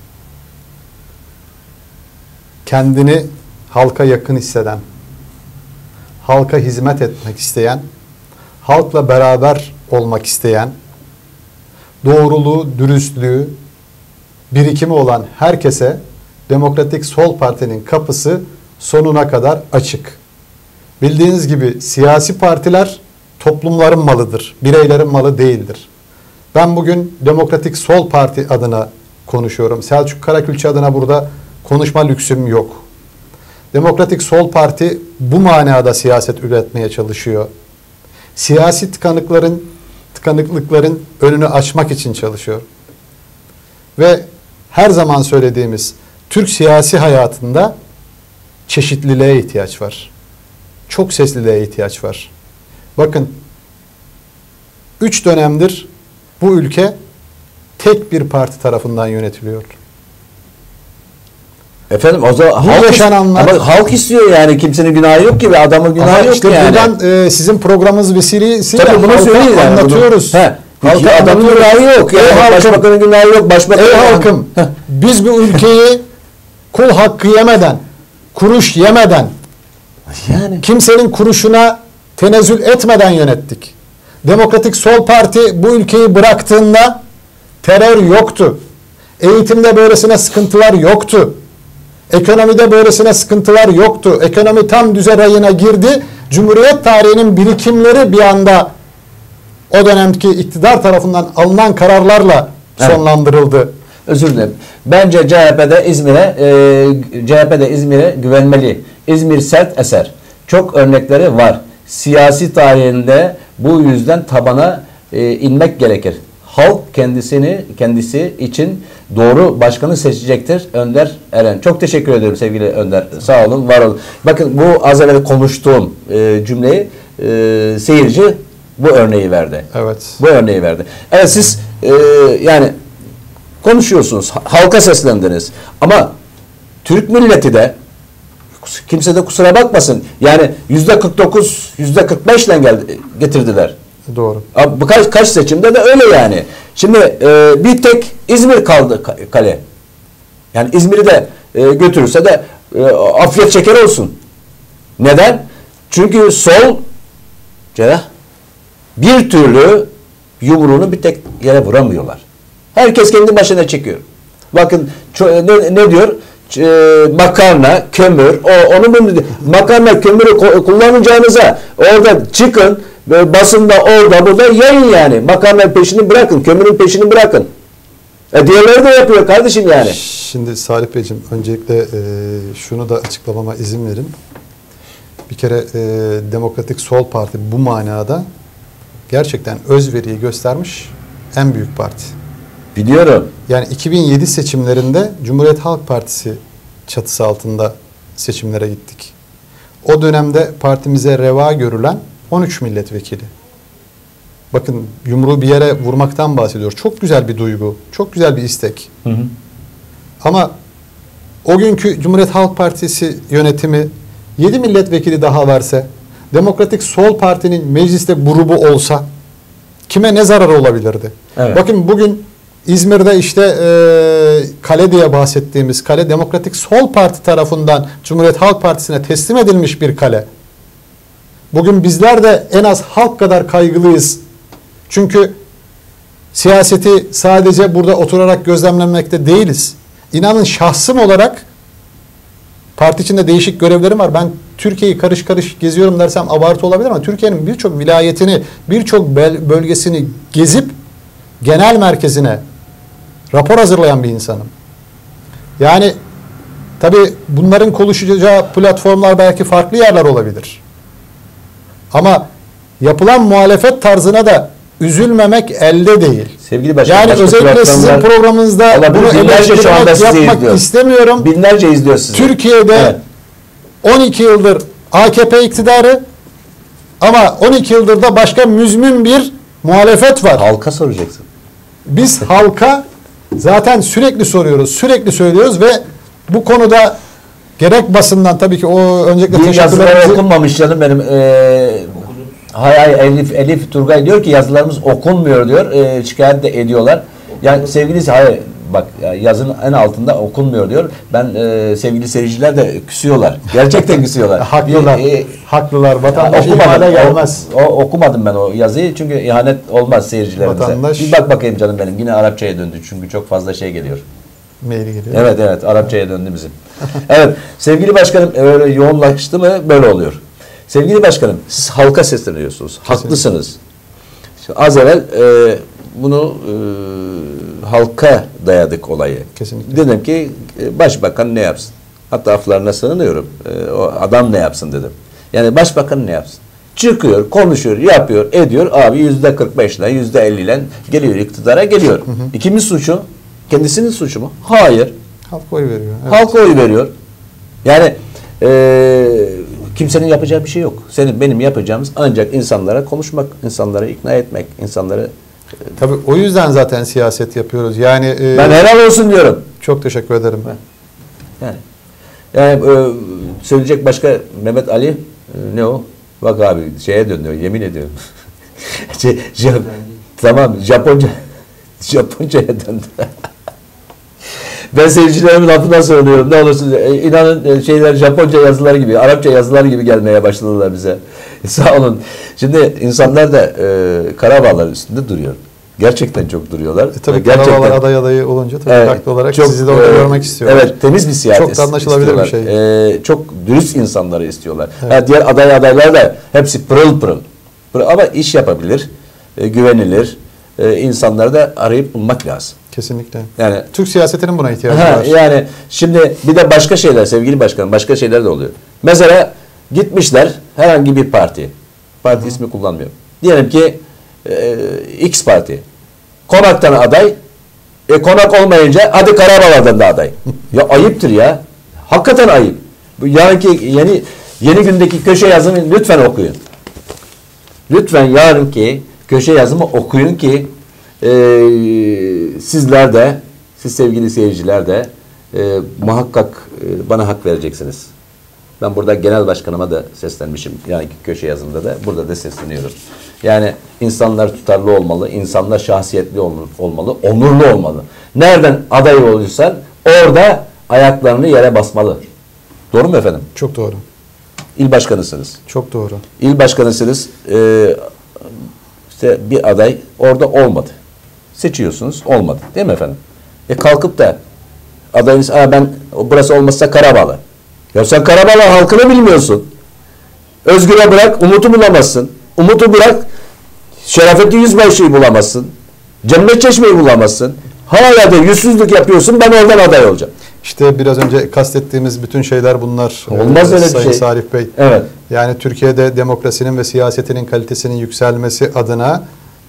Kendini halka yakın hisseden, halka hizmet etmek isteyen, halkla beraber olmak isteyen, doğruluğu, dürüstlüğü, birikimi olan herkese Demokratik Sol Parti'nin kapısı sonuna kadar açık. Bildiğiniz gibi siyasi partiler toplumların malıdır, bireylerin malı değildir. Ben bugün Demokratik Sol Parti adına konuşuyorum. Selçuk Karakülçe adına burada konuşma lüksüm yok. Demokratik Sol Parti bu manada siyaset üretmeye çalışıyor. Siyasi tıkanıkların, tıkanıklıkların önünü açmak için çalışıyor. Ve her zaman söylediğimiz Türk siyasi hayatında çeşitliliğe ihtiyaç var. Çok sesliliğe ihtiyaç var. Bakın, üç dönemdir bu ülke tek bir parti tarafından yönetiliyor. Efendim o zaman Bu halk, yaşananlar, ama halk istiyor yani, kimsenin günahı yok ki, bir adamın günahı yok işte yani. buradan e, sizin programınız vesilesiyle Tabii bunu söyleyeyim yani, anlatıyoruz. He, halka adamın günahı yok. Yani halkım, başbakanın günahı yok. Başbakanın ey halkım, Heh. biz bu ülkeyi kul hakkı yemeden, kuruş yemeden, yani kimsenin kuruşuna tenezzül etmeden yönettik. Demokratik Sol Parti bu ülkeyi bıraktığında terör yoktu. Eğitimde böylesine sıkıntılar yoktu. Ekonomide böylesine sıkıntılar yoktu. Ekonomi tam düze rayına girdi. Cumhuriyet tarihinin birikimleri bir anda o dönemki iktidar tarafından alınan kararlarla evet. sonlandırıldı. Özür dilerim. Bence C H P'de İzmir'e e, C H P'de İzmir'e güvenmeli. İzmir sert eser. Çok örnekleri var. Siyasi tarihinde bu yüzden tabana e, inmek gerekir. Halk kendisini kendisi için doğru başkanı seçecektir. Önder Eren. Çok teşekkür ederim sevgili Önder. Sağ olun, var olun. Bakın bu az evvel konuştuğum e, cümleyi e, seyirci bu örneği verdi. Evet. Bu örneği verdi. Evet, siz e, yani konuşuyorsunuz. Halka seslendiniz. Ama Türk milleti de kimse de kusura bakmasın. Yani yüzde kırk dokuz, yüzde kırk beş ile geldi, getirdiler. Doğru. Bu kaç, kaç seçimde de öyle yani. Şimdi e, bir tek İzmir kaldı kale. Yani İzmir'i de e, götürürse de e, afiyet şeker olsun. Neden? Çünkü sol cerrah bir türlü yumruğunu bir tek yere vuramıyorlar. Herkes kendi başına çekiyor. Bakın ne, ne diyor? E, makarna, kömür, o, onu bunu makarna, kömürü kullanacağınıza orada çıkın, basında orada burada yayın yani. Makarna peşini bırakın, kömürün peşini bırakın. E, diğerleri de yapıyor kardeşim yani. Şimdi Salih Beyciğim, öncelikle e, şunu da açıklamama izin verin. Bir kere e, Demokratik Sol Parti bu manada gerçekten özveriyi göstermiş en büyük parti. Biliyorum. Yani iki bin yedi seçimlerinde Cumhuriyet Halk Partisi çatısı altında seçimlere gittik. O dönemde partimize reva görülen on üç milletvekili. Bakın, yumruğu bir yere vurmaktan bahsediyor. Çok güzel bir duygu, çok güzel bir istek. Hı hı. Ama o günkü Cumhuriyet Halk Partisi yönetimi yedi milletvekili daha verse, Demokratik Sol Parti'nin mecliste grubu olsa kime ne zararı olabilirdi? Evet. Bakın bugün İzmir'de işte e, kale diye bahsettiğimiz kale Demokratik Sol Parti tarafından Cumhuriyet Halk Partisi'ne teslim edilmiş bir kale. Bugün bizler de en az halk kadar kaygılıyız. Çünkü siyaseti sadece burada oturarak gözlemlemekte değiliz. İnanın şahsım olarak parti içinde değişik görevlerim var. Ben Türkiye'yi karış karış geziyorum dersem abartı olabilir ama Türkiye'nin birçok vilayetini, birçok bölgesini gezip genel merkezine rapor hazırlayan bir insanım. Yani tabii bunların konuşacağı platformlar belki farklı yerler olabilir. Ama yapılan muhalefet tarzına da üzülmemek elde değil. Sevgili başkanım, yani özellikle sizin programınızda bunu eleştirmek yapmak izliyor. istemiyorum. Binlerce izliyor sizi. Türkiye'de evet. on iki yıldır A K P iktidarı ama on iki yıldır da başka müzmin bir muhalefet var. Halka soracaksın. Biz halka zaten sürekli soruyoruz, sürekli söylüyoruz ve bu konuda gerek basından tabii ki o öncelikle bir yazılar okunmamış canım benim. Ee, hay hay Elif, Elif Turgay diyor ki yazılarımız okunmuyor diyor. E, şikayet de ediyorlar. Yani sevgili hayır bak yazının en altında okunmuyor diyor. Ben e, sevgili seyirciler de küsüyorlar. Gerçekten küsüyorlar. Haklılar. Bir, e, Haklılar. Vatandaş ihale gelmez. O, o, okumadım ben o yazıyı çünkü ihanet olmaz seyircilerimize. Vatandaş... Bir bak bakayım canım benim. Yine Arapçaya döndü çünkü çok fazla şey geliyor. Mail geliyor. Evet evet Arapçaya döndü bizim. Evet sevgili başkanım öyle yoğunlaştı mı böyle oluyor. Sevgili başkanım siz halka sesleniyorsunuz. Kesinlikle. Haklısınız. Şimdi az evvel e, bunu e, halka dayadık olayı. Kesinlikle. Dedim ki e, başbakan ne yapsın? Hatta aflarına sığınıyorum. E, o adam ne yapsın dedim. Yani başbakan ne yapsın? Çıkıyor, konuşuyor, yapıyor, ediyor. Abi yüzde kırk beş ile yüzde elli ile geliyor iktidara geliyor. Hı hı. Kimin suçu? Kendisinin suçu mu? Hayır. Halk oy veriyor. Evet. Halk oy veriyor. Yani e, kimsenin yapacağı bir şey yok. Senin benim yapacağımız ancak insanlara konuşmak, insanları ikna etmek, insanları... Tabii o yüzden zaten siyaset yapıyoruz. Yani e, ben helal olsun diyorum. Çok teşekkür ederim. Ben. Yani, yani e, söyleyecek başka Mehmet Ali e, ne o? Bak abi şeye dönüyor, yemin ediyorum. şey, Jap, tamam Japonca Japonca'ya döndü. Ben seyircilerimin lafından söylüyorum. Ne olursunuz inanın şeyler Japonca yazılar gibi, Arapça yazılar gibi gelmeye başladılar bize. Sağ olun. Şimdi insanlar da e, Karabağlar üstünde duruyor. Gerçekten çok duruyorlar. E, tabii Karabağlar aday adayı olunca tabii evet, haklı olarak çok, sizi de orada e, görmek istiyorlar. Evet, temiz bir siyaset çok da anlaşılabilir bir şey. E, çok dürüst insanları istiyorlar. Evet. Yani diğer aday adaylar da hepsi pırıl pırıl. pırıl. Ama iş yapabilir, e, güvenilir. E, insanları da arayıp bulmak lazım. Kesinlikle. Yani Türk siyasetinin buna ihtiyacı ha, var. Yani şimdi bir de başka şeyler sevgili başkanım, başka şeyler de oluyor. Mesela gitmişler herhangi bir parti. Parti Hı-hı. ismi kullanmıyor. Diyelim ki e, X parti. Konak'tan aday. E, Konak olmayınca hadi Karabağlar'dan da aday. Ya ayıptır ya. Hakikaten ayıp. Bu yarınki yeni yeni gündeki köşe yazımı lütfen okuyun. Lütfen yarınki köşe yazımı okuyun ki e, sizler de, siz sevgili seyirciler de e, muhakkak e, bana hak vereceksiniz. Ben burada genel başkanıma da seslenmişim. Yani köşe yazımda da burada da sesleniyorum. Yani insanlar tutarlı olmalı, insanlar şahsiyetli olmalı, onurlu olmalı. Nereden aday olursan orada ayaklarını yere basmalı. Doğru mu efendim? Çok doğru. İl başkanısınız. Çok doğru. İl başkanısınız. Ee, işte bir aday orada olmadı. Seçiyorsunuz. Olmadı. Değil mi efendim? E kalkıp da adayınız ben burası olmazsa Karabağlar. Ya sen Karabağlar halkını bilmiyorsun. Özgür'e bırak Umut'u bulamazsın. Umut'u bırak Şerafettin Yüzbaşı'yı bulamazsın. Cennet Çeşme'yi bulamazsın. Hala da yüzsüzlük yapıyorsun, ben oradan aday olacağım. İşte biraz önce kastettiğimiz bütün şeyler bunlar. Olmaz e, öyle bir Sayın şey. Salih Bey. Evet. Yani Türkiye'de demokrasinin ve siyasetinin kalitesinin yükselmesi adına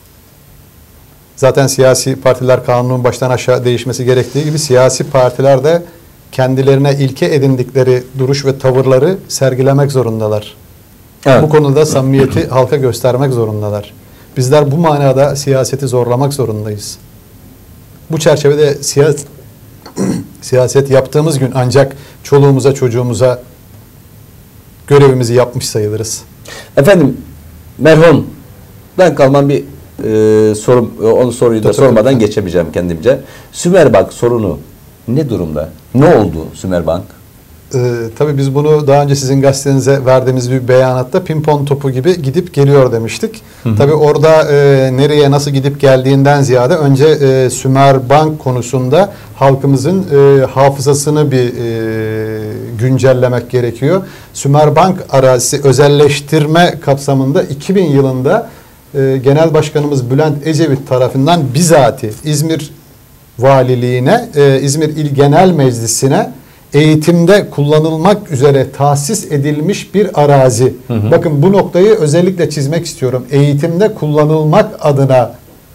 zaten siyasi partiler kanunun baştan aşağı değişmesi gerektiği gibi siyasi partiler de kendilerine ilke edindikleri duruş ve tavırları sergilemek zorundalar. Evet. Bu konuda samimiyeti halka göstermek zorundalar. Bizler bu manada siyaseti zorlamak zorundayız. Bu çerçevede siyaset, siyaset yaptığımız gün ancak çoluğumuza çocuğumuza görevimizi yapmış sayılırız. Efendim merhum ben kalmam bir e, sorum, onu soruyu da Tabii, sormadan tabii. geçemeyeceğim kendimce. Sümerbank sorunu ne durumda? Ne oldu Sümerbank? Ee, tabii biz bunu daha önce sizin gazetenize verdiğimiz bir beyanatta pimpon topu gibi gidip geliyor demiştik. Hı hı. Tabii orada e, nereye nasıl gidip geldiğinden ziyade önce e, Sümerbank konusunda halkımızın e, hafızasını bir e, güncellemek gerekiyor. Sümerbank arazisi özelleştirme kapsamında iki bin yılında e, Genel Başkanımız Bülent Ecevit tarafından bizatihi İzmir Valiliğine, e, İzmir İl Genel Meclisi'ne eğitimde kullanılmak üzere tahsis edilmiş bir arazi. Hı hı. Bakın bu noktayı özellikle çizmek istiyorum. Eğitimde kullanılmak adına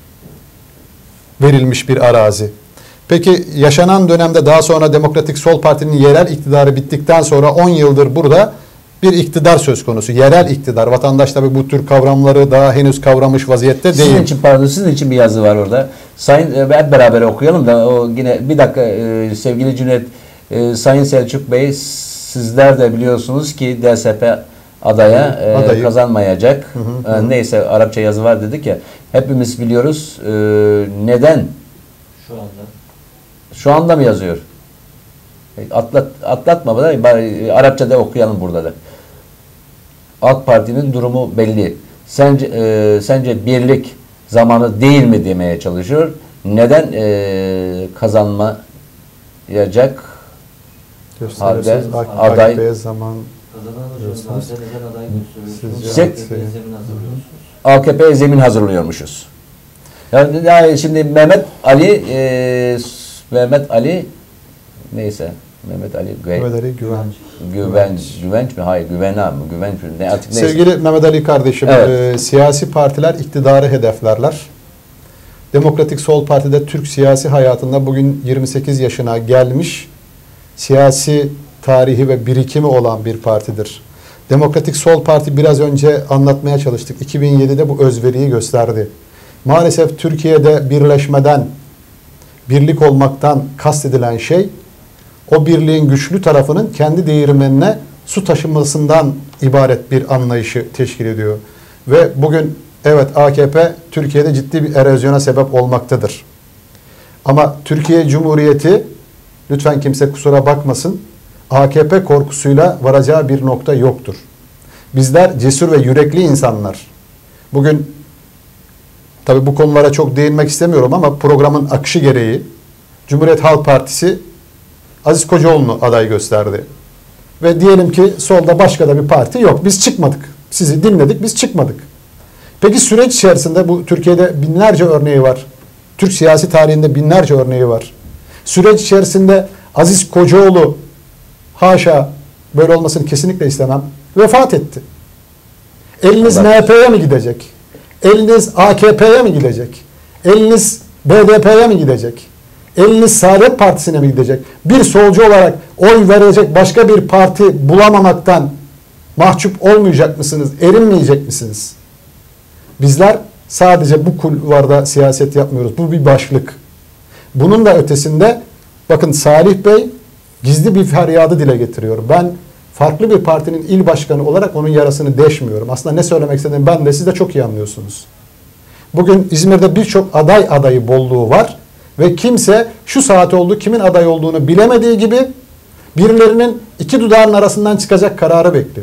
verilmiş bir arazi. Peki yaşanan dönemde daha sonra Demokratik Sol Parti'nin yerel iktidarı bittikten sonra on yıldır burada bir iktidar söz konusu. Yerel iktidar. Vatandaş tabii bu tür kavramları daha henüz kavramış vaziyette değil. Sizin için pardon, sizin için bir yazı var orada. Sayın hep beraber okuyalım da o yine bir dakika e, sevgili Cüneyt. Ee, Sayın Selçuk Bey, sizler de biliyorsunuz ki D S P adaya e, kazanmayacak. Hı hı, hı. E, neyse Arapça yazı var dedik ya. Hepimiz biliyoruz. E, neden? Şu anda. Şu anda mı yazıyor? Atlat, atlatma bana. Bari Arapçada okuyalım burada da. AK Parti'nin durumu belli. Sence, e, sence birlik zamanı değil mi demeye çalışıyor. Neden e, kazanmayacak? Halde aday zaman A K P'ye zemin hazırlıyormuşuz. Yani, yani şimdi Mehmet Ali e, Mehmet Ali neyse Mehmet Ali Güvenç. Mehmet Ali Güvenç. Güvenç, Güvenç mi? Hayır, Güvena mı? Güvenç mi? Ne artık neyse. Sevgili Mehmet Ali kardeşim, evet. e, siyasi partiler iktidarı hedeflerler. Demokratik Sol Parti'de Türk siyasi hayatında bugün yirmi sekiz yaşına gelmiş siyasi tarihi ve birikimi olan bir partidir. Demokratik Sol Parti biraz önce anlatmaya çalıştık. iki bin yedide bu özveriyi gösterdi. Maalesef Türkiye'de birleşmeden, birlik olmaktan kastedilen şey, o birliğin güçlü tarafının kendi değirmenine su taşımasından ibaret bir anlayışı teşkil ediyor. Ve bugün evet A K P Türkiye'de ciddi bir erozyona sebep olmaktadır. Ama Türkiye Cumhuriyeti, lütfen kimse kusura bakmasın, A K P korkusuyla varacağı bir nokta yoktur. Bizler cesur ve yürekli insanlar. Bugün tabii bu konulara çok değinmek istemiyorum ama programın akışı gereği Cumhuriyet Halk Partisi Aziz Kocaoğlu'nu aday gösterdi. Ve diyelim ki solda başka da bir parti yok. Biz çıkmadık. Sizi dinledik, biz çıkmadık. Peki süreç içerisinde bu Türkiye'de binlerce örneği var. Türk siyasi tarihinde binlerce örneği var. Süreç içerisinde Aziz Kocaoğlu, haşa böyle olmasını kesinlikle istemem, vefat etti. Eliniz M H P'ye mi gidecek? Eliniz A K P'ye mi gidecek? Eliniz B D P'ye mi gidecek? Eliniz Saadet Partisi'ne mi gidecek? Bir solcu olarak oy verecek başka bir parti bulamamaktan mahcup olmayacak mısınız? Erinmeyecek misiniz? Bizler sadece bu kulvarda siyaset yapmıyoruz. Bu bir başlık. Bunun da ötesinde bakın Salih Bey gizli bir feryadı dile getiriyor. Ben farklı bir partinin il başkanı olarak onun yarasını deşmiyorum. Aslında ne söylemek istediğimi ben de siz de çok iyi anlıyorsunuz. Bugün İzmir'de birçok aday adayı bolluğu var Ve kimse şu saat oldu kimin aday olduğunu bilemediği gibi birilerinin iki dudağının arasından çıkacak kararı bekliyor.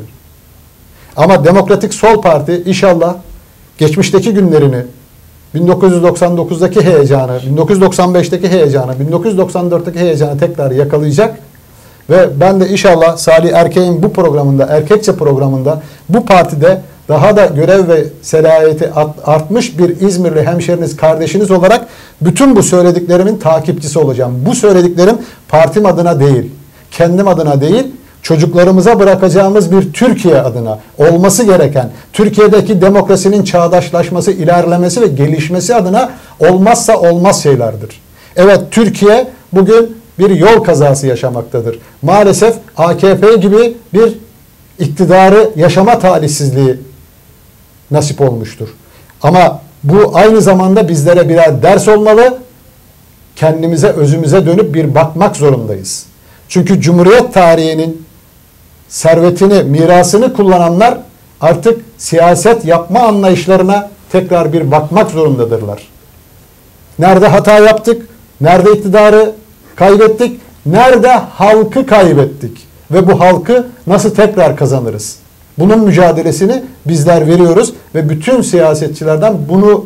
Ama Demokratik Sol Parti inşallah geçmişteki günlerini, bin dokuz yüz doksan dokuzdaki heyecanı, bin dokuz yüz doksan beşteki heyecanı, bin dokuz yüz doksan dörtteki heyecanı tekrar yakalayacak. Ve ben de inşallah Salih Erkek'in bu programında, Erkekçe programında bu partide daha da görev ve selahiyeti artmış bir İzmirli hemşeriniz, kardeşiniz olarak bütün bu söylediklerimin takipçisi olacağım. Bu söylediklerim partim adına değil, kendim adına değil, çocuklarımıza bırakacağımız bir Türkiye adına olması gereken, Türkiye'deki demokrasinin çağdaşlaşması, ilerlemesi ve gelişmesi adına olmazsa olmaz şeylerdir. Evet, Türkiye bugün bir yol kazası yaşamaktadır. Maalesef A K P gibi bir iktidarı yaşama talihsizliği nasip olmuştur. Ama bu aynı zamanda bizlere birer ders olmalı. Kendimize, özümüze dönüp bir bakmak zorundayız. Çünkü Cumhuriyet tarihinin servetini, mirasını kullananlar artık siyaset yapma anlayışlarına tekrar bir bakmak zorundadırlar. Nerede hata yaptık? Nerede iktidarı kaybettik? Nerede halkı kaybettik? Ve bu halkı nasıl tekrar kazanırız? Bunun mücadelesini bizler veriyoruz ve bütün siyasetçilerden bunu,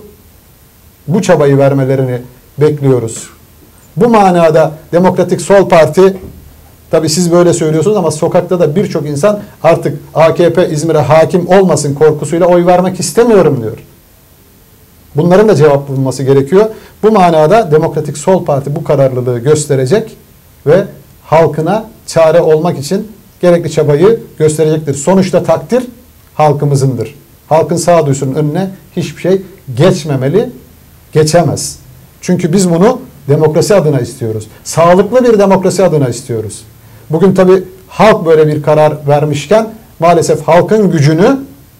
bu çabayı vermelerini bekliyoruz. Bu manada Demokratik Sol Parti, tabii siz böyle söylüyorsunuz ama sokakta da birçok insan artık A K P İzmir'e hakim olmasın korkusuyla oy vermek istemiyorum diyor. Bunların da cevap bulunması gerekiyor. Bu manada Demokratik Sol Parti bu kararlılığı gösterecek ve halkına çare olmak için gerekli çabayı gösterecektir. Sonuçta takdir halkımızındır. Halkın sağduyusunun önüne hiçbir şey geçmemeli, geçemez. Çünkü biz bunu demokrasi adına istiyoruz. Sağlıklı bir demokrasi adına istiyoruz. Bugün tabii halk böyle bir karar vermişken maalesef halkın gücünü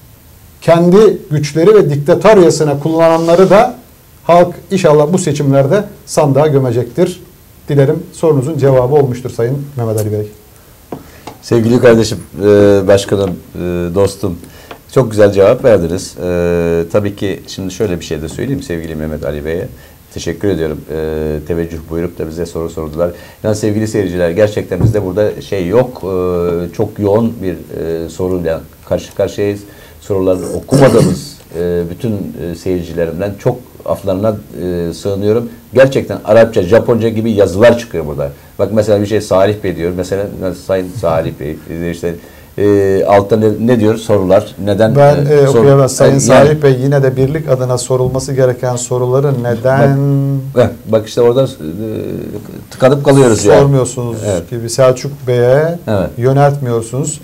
kendi güçleri ve diktatöryasına kullananları da halk inşallah bu seçimlerde sandığa gömecektir. Dilerim sorunuzun cevabı olmuştur Sayın Mehmet Ali Bey. Sevgili kardeşim, başkanım, dostum, çok güzel cevap verdiniz. Tabii ki şimdi şöyle bir şey de söyleyeyim sevgili Mehmet Ali Bey'e. Teşekkür ediyorum. E, teveccüh buyurup da bize soru sordular. Yani sevgili seyirciler, gerçekten bizde burada şey yok. E, çok yoğun bir e, soruyla karşı karşıyayız. Soruları okumadığımız e, bütün e, seyircilerimden çok aflarına e, sığınıyorum. Gerçekten Arapça, Japonca gibi yazılar çıkıyor burada. Bak mesela bir şey Salih Bey diyor. Mesela Sayın Salih Bey işte E, altta ne, ne diyor sorular? Neden? Ben e, e, sor, okuyamaz. Sayın yani, Salih Bey yine de birlik adına sorulması gereken soruları neden bak, bak işte orada e, tıkanıp kalıyoruz ya. Sormuyorsunuz yani. Evet. gibi Selçuk Bey'e evet. yöneltmiyorsunuz.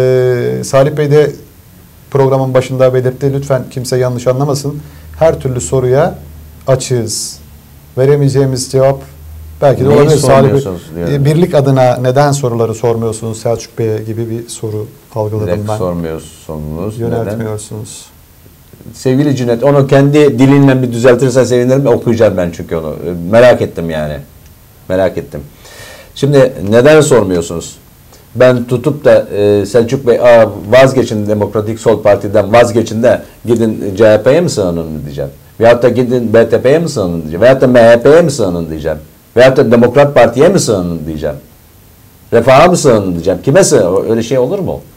E, Salih Bey de programın başında belirtti. Lütfen kimse yanlış anlamasın. Her türlü soruya açığız. Veremeyeceğimiz cevap belki de Neyi olabilir. Salih Bey, yani? birlik adına neden soruları sormuyorsunuz Selçuk Bey gibi bir soru algıladım Direkt ben. Sormuyorsunuz. Yöneltmiyorsunuz. Neden? Sevgili Cüneyt, onu kendi dilinle bir düzeltirsen sevinirim. Okuyacağım ben çünkü onu. Merak ettim yani. Merak ettim. Şimdi neden sormuyorsunuz? Ben tutup da e, Selçuk Bey Aa, vazgeçin Demokratik Sol Parti'den vazgeçin de gidin C H P'ye mi sığının diyeceğim. Veyahut da gidin B T P'ye mi sığının diyeceğim. Veyahut da M H P'ye mi sığının diyeceğim. Veyahut da Demokrat Parti'ye mi sığının diyeceğim. Refaha mı sığının diyeceğim. Kime sığının? Öyle şey olur mu?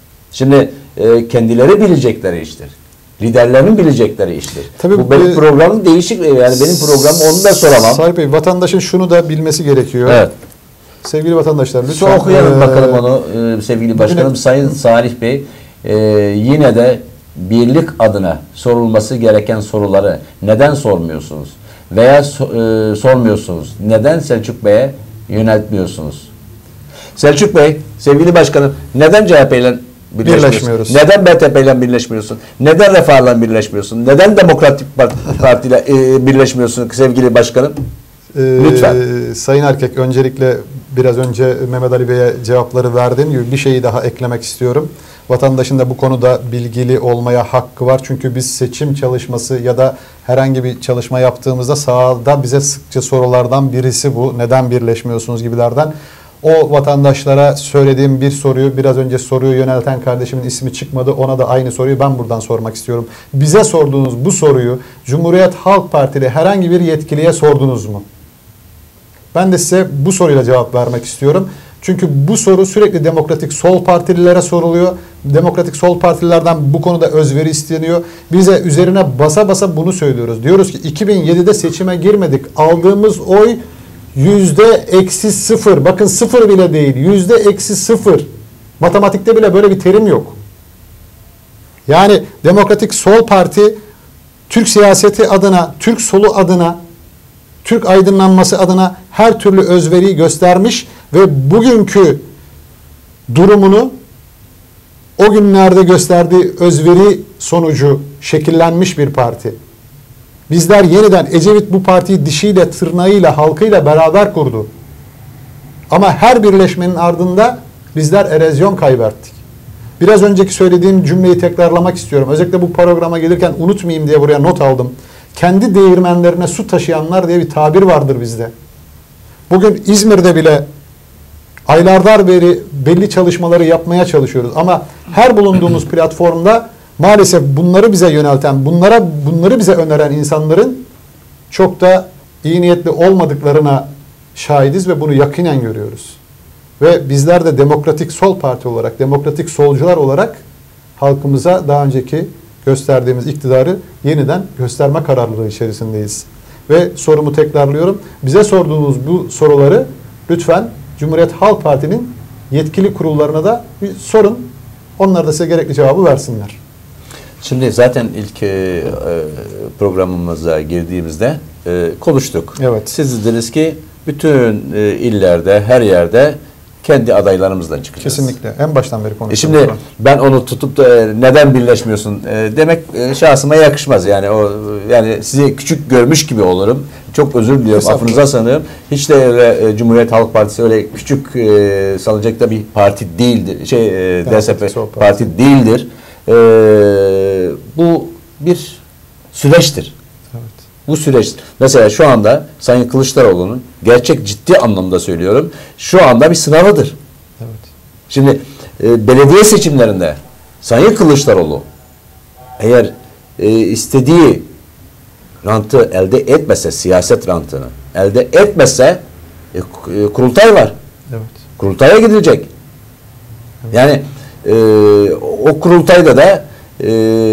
Şimdi e, kendileri bilecekleri iştir. Liderlerin bilecekleri iştir. Tabii bu benim e, programım değişik. Yani benim programım onu da soramam. Sahip Bey, vatandaşın şunu da bilmesi gerekiyor. Evet. Sevgili vatandaşlar lütfen. Şu okuyalım e, bakalım onu e, sevgili başkanım. Bugüne, Sayın Salih Bey e, yine de birlik adına sorulması gereken soruları neden sormuyorsunuz? Veya so, e, sormuyorsunuz. Neden Selçuk Bey'e yöneltmiyorsunuz? Selçuk Bey, sevgili başkanım, neden C H P ile birleşmiyoruz? Neden B T P ile birleşmiyorsun? Neden Refah'la birleşmiyorsun? Neden Demokratik Parti ile e, birleşmiyorsun sevgili başkanım? Ee, Lütfen. Sayın Erkek, öncelikle biraz önce Mehmet Ali Bey'e cevapları verdiğim gibi bir şeyi daha eklemek istiyorum. Vatandaşın da bu konuda bilgili olmaya hakkı var. Çünkü biz seçim çalışması ya da herhangi bir çalışma yaptığımızda sahada bize sıkça sorulardan birisi bu. Neden birleşmiyorsunuz gibilerden. O vatandaşlara söylediğim bir soruyu, biraz önce soruyu yönelten kardeşimin ismi çıkmadı. Ona da aynı soruyu ben buradan sormak istiyorum. Bize sorduğunuz bu soruyu Cumhuriyet Halk Partili herhangi bir yetkiliye sordunuz mu? Ben de size bu soruyla cevap vermek istiyorum. Çünkü bu soru sürekli demokratik sol partililere soruluyor. Demokratik sol partililerden bu konuda özveri isteniyor. Bize üzerine basa basa bunu söylüyoruz. Diyoruz ki iki bin yedide seçime girmedik. Aldığımız oy yüzde eksi sıfır. Bakın sıfır bile değil. Yüzde eksi sıfır. Matematikte bile böyle bir terim yok. Yani Demokratik Sol Parti Türk siyaseti adına, Türk solu adına, Türk aydınlanması adına her türlü özveriyi göstermiş ve bugünkü durumunu o günlerde gösterdiği özveri sonucu şekillenmiş bir parti. Bizler yeniden Ecevit bu partiyi dişiyle, tırnağıyla, halkıyla beraber kurdu. Ama her birleşmenin ardında bizler erozyon kaybettik. Biraz önceki söylediğim cümleyi tekrarlamak istiyorum. Özellikle bu programa gelirken unutmayayım diye buraya not aldım. Kendi değirmenlerine su taşıyanlar diye bir tabir vardır bizde. Bugün İzmir'de bile aylardan beri belli çalışmaları yapmaya çalışıyoruz. Ama her bulunduğumuz platformda maalesef bunları bize yönelten, bunlara bunları bize öneren insanların çok da iyi niyetli olmadıklarına şahidiz ve bunu yakinen görüyoruz. Ve bizler de Demokratik Sol Parti olarak, demokratik solcular olarak halkımıza daha önceki gösterdiğimiz iktidarı yeniden gösterme kararlılığı içerisindeyiz. Ve sorumu tekrarlıyorum. Bize sorduğunuz bu soruları lütfen Cumhuriyet Halk Parti'nin yetkili kurullarına da bir sorun. Onlar da size gerekli cevabı versinler. Şimdi zaten ilk e, programımıza girdiğimizde e, konuştuk. Evet. Siz dediniz ki bütün e, illerde, her yerde kendi adaylarımızla çıkacağız. Kesinlikle. En baştan beri konuşuyoruz. E şimdi ben onu tutup da e, neden birleşmiyorsun e, demek e, şahsıma yakışmaz. Yani o yani sizi küçük görmüş gibi olurum. Çok özür diliyorum. Affınıza sanıyorum. Hiç de öyle, e, Cumhuriyet Halk Partisi öyle küçük e, salınacakta bir parti değildir. Şey e, D S P parti. parti değildir. E, bu bir süreçtir. Evet. Bu süreç. Mesela şu anda Sayın Kılıçdaroğlu'nun gerçek ciddi anlamda söylüyorum. Şu anda bir sınavıdır. Evet. Şimdi e, belediye seçimlerinde Sayın Kılıçdaroğlu eğer e, istediği rantı elde etmese, siyaset rantını elde etmese e, kurultay var. Evet. Kurultaya gidilecek. Evet. Yani e, o kurultayda da e,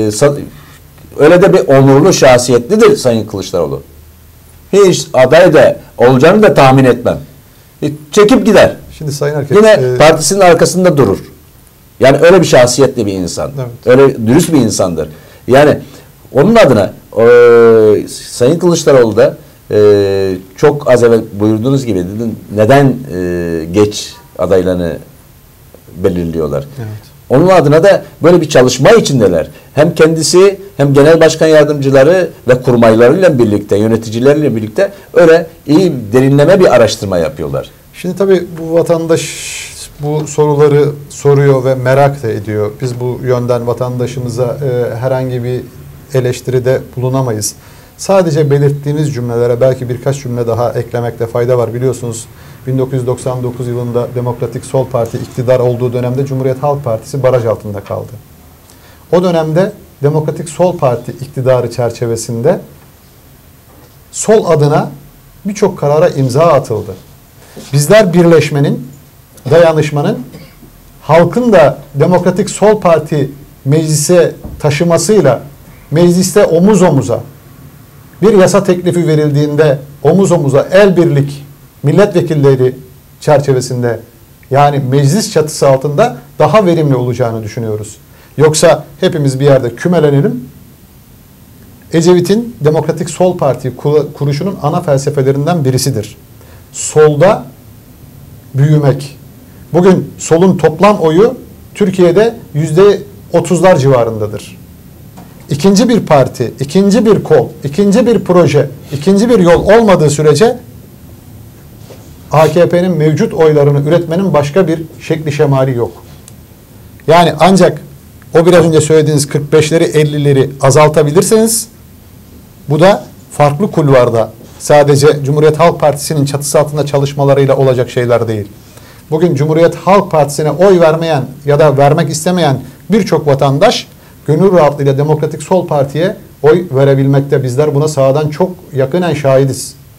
öyle de bir onurlu şahsiyetlidir Sayın Kılıçdaroğlu. Hiç aday da olacağını da tahmin etmem. E, çekip gider. Şimdi Sayın Erkek, Yine e, partisinin arkasında durur. Yani öyle bir şahsiyetli bir insan. Evet. Öyle dürüst bir insandır. Yani onun adına e, Sayın Kılıçdaroğlu da e, çok az evvel buyurduğunuz gibi dedin, neden e, geç adaylarını belirliyorlar. Evet. Onun adına da böyle bir çalışma içindeler. Hem kendisi hem genel başkan yardımcıları ve kurmaylarıyla birlikte, yöneticileriyle birlikte öyle iyi derinleme bir araştırma yapıyorlar. Şimdi tabii bu vatandaş bu soruları soruyor ve merak da ediyor. Biz bu yönden vatandaşımıza e, herhangi bir eleştiride bulunamayız. Sadece belirttiğiniz cümlelere belki birkaç cümle daha eklemekte fayda var. Biliyorsunuz bin dokuz yüz doksan dokuz yılında Demokratik Sol Parti iktidar olduğu dönemde Cumhuriyet Halk Partisi baraj altında kaldı. O dönemde Demokratik Sol Parti iktidarı çerçevesinde sol adına birçok karara imza atıldı. Bizler birleşmenin, dayanışmanın, halkın da Demokratik Sol Parti meclise taşımasıyla mecliste omuz omuza bir yasa teklifi verildiğinde omuz omuza el birlik milletvekilleri çerçevesinde yani meclis çatısı altında daha verimli olacağını düşünüyoruz. Yoksa hepimiz bir yerde kümelenelim. Ecevit'in Demokratik Sol Parti kuruşunun ana felsefelerinden birisidir. Solda büyümek. Bugün solun toplam oyu Türkiye'de yüzde otuzlar civarındadır. İkinci bir parti, ikinci bir kol, ikinci bir proje, ikinci bir yol olmadığı sürece A K P'nin mevcut oylarını üretmenin başka bir şekli şemali yok. Yani ancak o biraz önce söylediğiniz kırk beşleri ellileri azaltabilirseniz bu da farklı kulvarda sadece Cumhuriyet Halk Partisi'nin çatısı altında çalışmalarıyla olacak şeyler değil. Bugün Cumhuriyet Halk Partisi'ne oy vermeyen ya da vermek istemeyen birçok vatandaş gönül rahatlığıyla Demokratik Sol Parti'ye oy verebilmekte. Bizler buna sahadan çok yakinen şahidiz.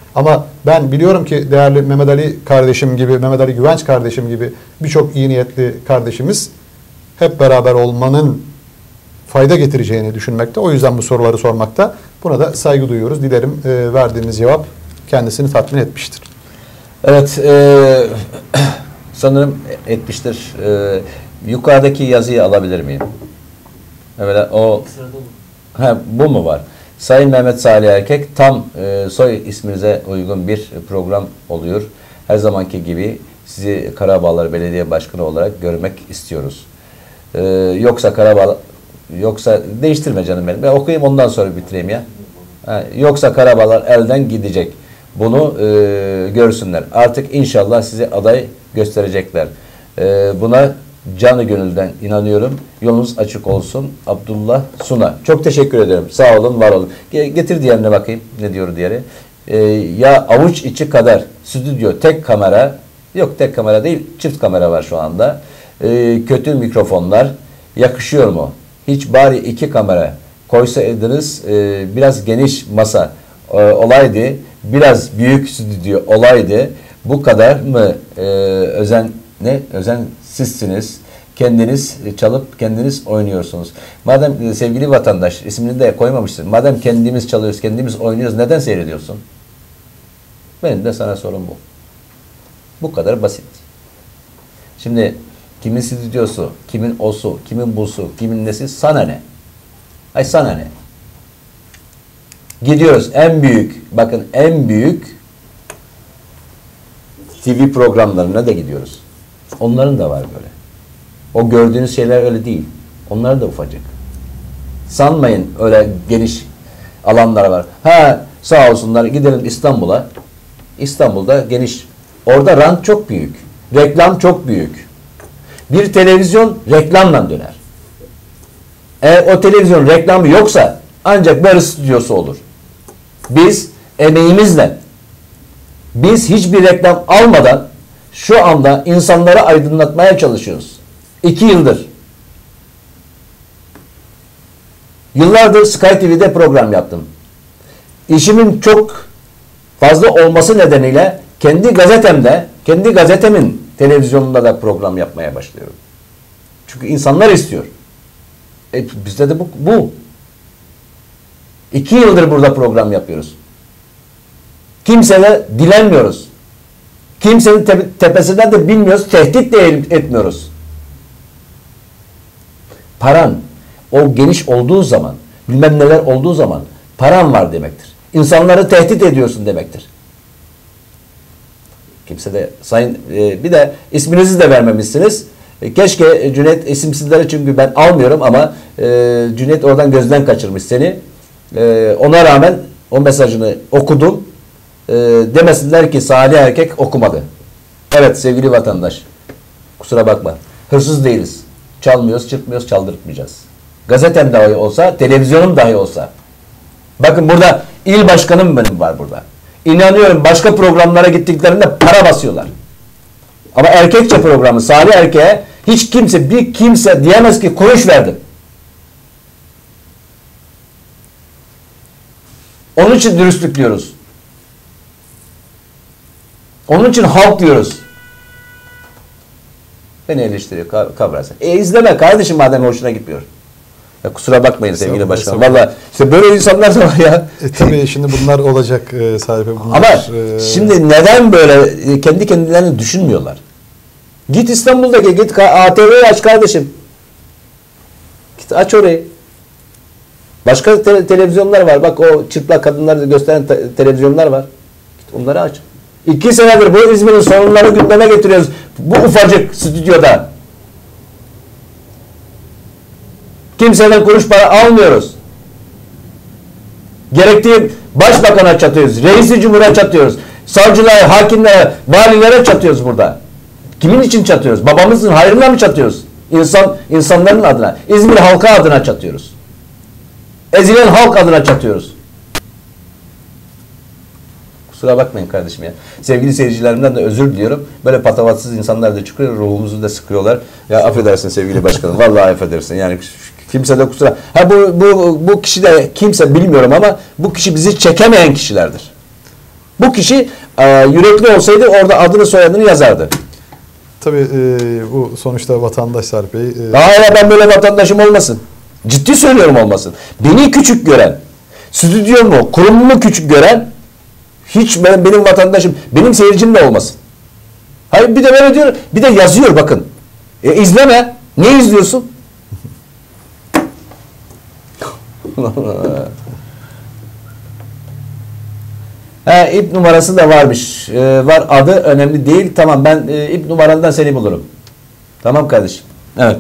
Ama ben biliyorum ki değerli Mehmet Ali kardeşim gibi, Mehmet Ali Güvenç kardeşim gibi birçok iyi niyetli kardeşimiz hep beraber olmanın fayda getireceğini düşünmekte. O yüzden bu soruları sormakta. Buna da saygı duyuyoruz. Dilerim e, verdiğiniz cevap kendisini tatmin etmiştir. Evet, e, sanırım etmiştir. E, yukarıdaki yazıyı alabilir miyim? Evet, o he, bu mu var? Sayın Mehmet Salih Erkek, tam e, soy isminize uygun bir program oluyor. Her zamanki gibi sizi Karabağlar Belediye Başkanı olarak görmek istiyoruz. E, yoksa Karabağlar, yoksa değiştirme canım benim. Ben okuyayım ondan sonra bitireyim ya. Ha, yoksa Karabağlar elden gidecek. Bunu e, görsünler. Artık inşallah size aday gösterecekler. E, buna canı gönülden inanıyorum. Yolunuz açık olsun. Abdullah Suna. Çok teşekkür ederim. Sağ olun, var olun. Getir diğerine bakayım. Ne diyor diğeri? Ee, ya avuç içi kadar stüdyo, tek kamera. Yok, tek kamera değil. Çift kamera var şu anda. Ee, kötü mikrofonlar. Yakışıyor mu? Hiç bari iki kamera koysaydınız, e, biraz geniş masa e, olaydı. Biraz büyük stüdyo olaydı. Bu kadar mı e, özen ne? Özen sizsiniz. Kendiniz çalıp kendiniz oynuyorsunuz. Madem sevgili vatandaş, ismini de koymamışsın. Madem kendimiz çalıyoruz, kendimiz oynuyoruz, neden seyrediyorsun? Benim de sana sorum bu. Bu kadar basit. Şimdi kimin stüdyosu, kimin osu, kimin busu, kimin nesi, sana ne? Ay sana ne? Gidiyoruz en büyük, bakın en büyük T V programlarına da gidiyoruz. Onların da var böyle. O gördüğünüz şeyler öyle değil. Onlar da ufacık. Sanmayın öyle geniş alanlar var. Ha, sağ olsunlar, gidelim İstanbul'a. İstanbul'da geniş. Orada rant çok büyük. Reklam çok büyük. Bir televizyon reklamla döner. Eğer o televizyon reklamı yoksa ancak böyle stüdyosu olur. Biz emeğimizle, biz hiçbir reklam almadan şu anda insanları aydınlatmaya çalışıyoruz. İki yıldır. Yıllardır Sky T V'de program yaptım. İşimin çok fazla olması nedeniyle kendi gazetemde, kendi gazetemin televizyonunda da program yapmaya başlıyorum. Çünkü insanlar istiyor. E, bizde de bu, bu. İki yıldır burada program yapıyoruz. Kimseye dilenmiyoruz. Kimsenin te tepesinden de bilmiyoruz, tehdit de etmiyoruz. Paran o geniş olduğu zaman, bilmem neler olduğu zaman paran var demektir. İnsanları tehdit ediyorsun demektir. Kimse de sayın e, bir de isminizi de vermemişsiniz. E, keşke Cüneyt, isimsizleri çünkü ben almıyorum ama e, Cüneyt oradan gözden kaçırmış seni. E, ona rağmen o mesajını okudum. E, demesinler ki Salih Erkek okumadı. Evet sevgili vatandaş, kusura bakma. Hırsız değiliz. Çalmıyoruz, çırpmıyoruz, çaldırtmayacağız. Gazetem dahi olsa, televizyonum dahi olsa. Bakın burada il başkanım benim var burada. İnanıyorum başka programlara gittiklerinde para basıyorlar. Ama erkekçe programı Salih Erkek'e hiç kimse, bir kimse diyemez ki kuruş verdim. Onun için dürüstlük diyoruz. Onun için halk diyoruz. Beni eleştiriyor, kavrasın. E izleme kardeşim madem hoşuna gitmiyor. Ya kusura bakmayın sevgili başkanım. Valla işte böyle insanlar da var ya. E, tabii şimdi bunlar olacak e, sahibi. Bunlar, Ama e... şimdi neden böyle kendi kendilerini düşünmüyorlar? Git İstanbul'daki, git A T V'yi aç kardeşim. Git aç orayı. Başka te televizyonlar var. Bak o çıplak kadınları gösteren te televizyonlar var. Git onları aç. İki senedir bu İzmir'in sorunları gündeme getiriyoruz. Bu ufacık stüdyoda. Kimseden kuruş para almıyoruz. Gerektiği başbakana çatıyoruz. Reis-i Cumhur'a çatıyoruz. Savcılara, hakimlere, valilere çatıyoruz burada. Kimin için çatıyoruz? Babamızın hayrına mı çatıyoruz? İnsan, insanların adına. İzmir halkı adına çatıyoruz. Ezilen halk adına çatıyoruz. Kusura bakmayın kardeşim ya. Sevgili seyircilerimden de özür diliyorum. Böyle patavatsız insanlar da çıkıyor, ruhumuzu da sıkıyorlar. Ya affedersin sevgili başkanım. Vallahi affedersin. Yani kimse de kusura. Ha bu bu bu kişi de kimse bilmiyorum ama bu kişi bizi çekemeyen kişilerdir. Bu kişi e, yürekli olsaydı orada adını soyadını yazardı. Tabii e, bu sonuçta vatandaş Sarp Bey. E, Hayır, ben böyle vatandaşım olmasın. Ciddi söylüyorum olmasın. Beni küçük gören, stüdyomu, kurumumu küçük gören hiç ben, benim vatandaşım, benim seyircim de olmasın. Hayır, bir de böyle diyor, bir de yazıyor bakın. E, izleme. Ne izliyorsun? He, ip numarası da varmış. Ee, var, adı önemli değil. Tamam, ben e, ip numarandan seni bulurum. Tamam kardeşim. Evet.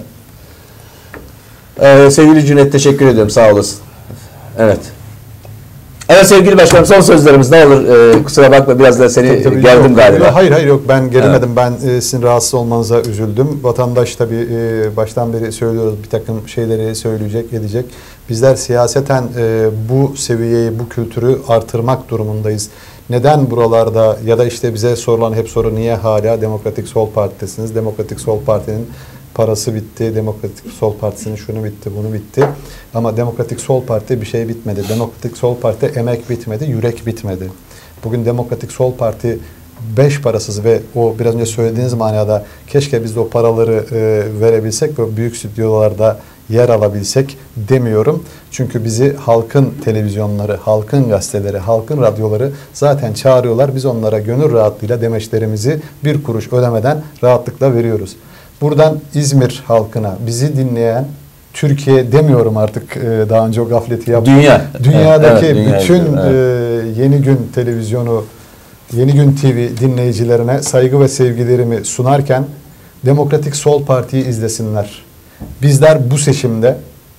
Ee, sevgili Cüneyt, teşekkür ediyorum. Sağ olasın. Evet. Evet sevgili başkanım, son sözlerimiz ne olur? Ee, kusura bakma, biraz da seni tabii, tabii, gerdim yok, galiba. Hayır hayır yok, ben gerimedim. Evet. Ben e, sizin rahatsız olmanıza üzüldüm. Vatandaş tabii e, baştan beri söylüyoruz, bir takım şeyleri söyleyecek, edecek. Bizler siyaseten e, bu seviyeyi, bu kültürü artırmak durumundayız. Neden buralarda ya da işte bize sorulan hep soru, niye hala Demokratik Sol Parti'desiniz? Demokratik Sol Parti'nin parası bitti, Demokratik Sol Partisi'nin şunu bitti, bunu bitti. Ama Demokratik Sol Parti bir şey bitmedi. Demokratik Sol Parti emek bitmedi, yürek bitmedi. Bugün Demokratik Sol Parti beş parasız ve o biraz önce söylediğiniz manada keşke biz de o paraları e, verebilsek ve büyük stüdyolarda yer alabilsek demiyorum. Çünkü bizi halkın televizyonları, halkın gazeteleri, halkın radyoları zaten çağırıyorlar. Biz onlara gönül rahatlığıyla demeçlerimizi bir kuruş ödemeden rahatlıkla veriyoruz. Buradan İzmir halkına, bizi dinleyen, Türkiye demiyorum artık, daha önce o gafleti yaptım. Dünya. Dünyadaki evet, evet, bütün evet. Yeni Gün televizyonu, Yeni Gün T V dinleyicilerine saygı ve sevgilerimi sunarken Demokratik Sol Parti'yi izlesinler. Bizler bu seçimde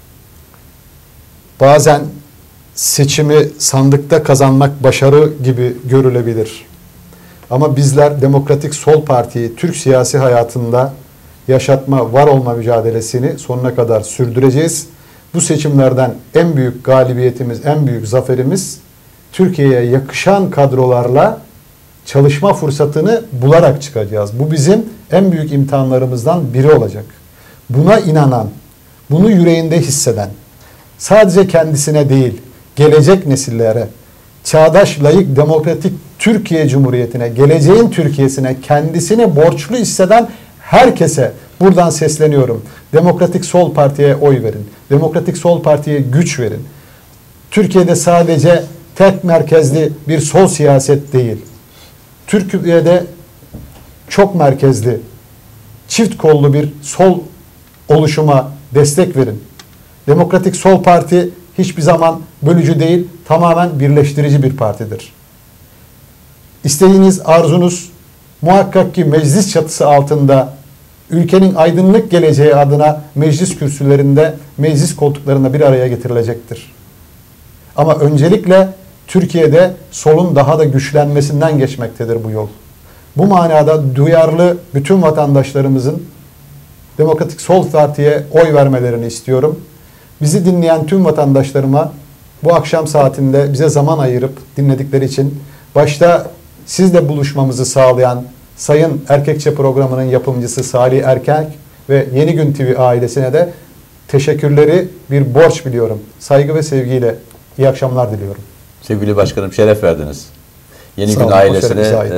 bazen seçimi sandıkta kazanmak başarı gibi görülebilir. Ama bizler Demokratik Sol Parti'yi Türk siyasi hayatında yaşatma, var olma mücadelesini sonuna kadar sürdüreceğiz. Bu seçimlerden en büyük galibiyetimiz, en büyük zaferimiz Türkiye'ye yakışan kadrolarla çalışma fırsatını bularak çıkacağız. Bu bizim en büyük imtihanlarımızdan biri olacak. Buna inanan, bunu yüreğinde hisseden, sadece kendisine değil, gelecek nesillere, çağdaş, layık, demokratik Türkiye Cumhuriyeti'ne, geleceğin Türkiye'sine kendisini borçlu hisseden herkese buradan sesleniyorum. Demokratik Sol Parti'ye oy verin. Demokratik Sol Parti'ye güç verin. Türkiye'de sadece tek merkezli bir sol siyaset değil. Türkiye'de çok merkezli, çift kollu bir sol oluşuma destek verin. Demokratik Sol Parti hiçbir zaman bölücü değil, tamamen birleştirici bir partidir. İstediğiniz, arzunuz muhakkak ki meclis çatısı altında ülkenin aydınlık geleceği adına meclis kürsülerinde, meclis koltuklarında bir araya getirilecektir. Ama öncelikle Türkiye'de solun daha da güçlenmesinden geçmektedir bu yol. Bu manada duyarlı bütün vatandaşlarımızın Demokratik Sol Parti'ye oy vermelerini istiyorum. Bizi dinleyen tüm vatandaşlarıma bu akşam saatinde bize zaman ayırıp dinledikleri için başta sizle buluşmamızı sağlayan Sayın Erkekçe programının yapımcısı Salih Erkek ve Yeni Gün T V ailesine de teşekkürleri bir borç biliyorum. Saygı ve sevgiyle iyi akşamlar diliyorum. Sevgili başkanım, şeref verdiniz. Yeni Sağ Gün olun, ailesine, e,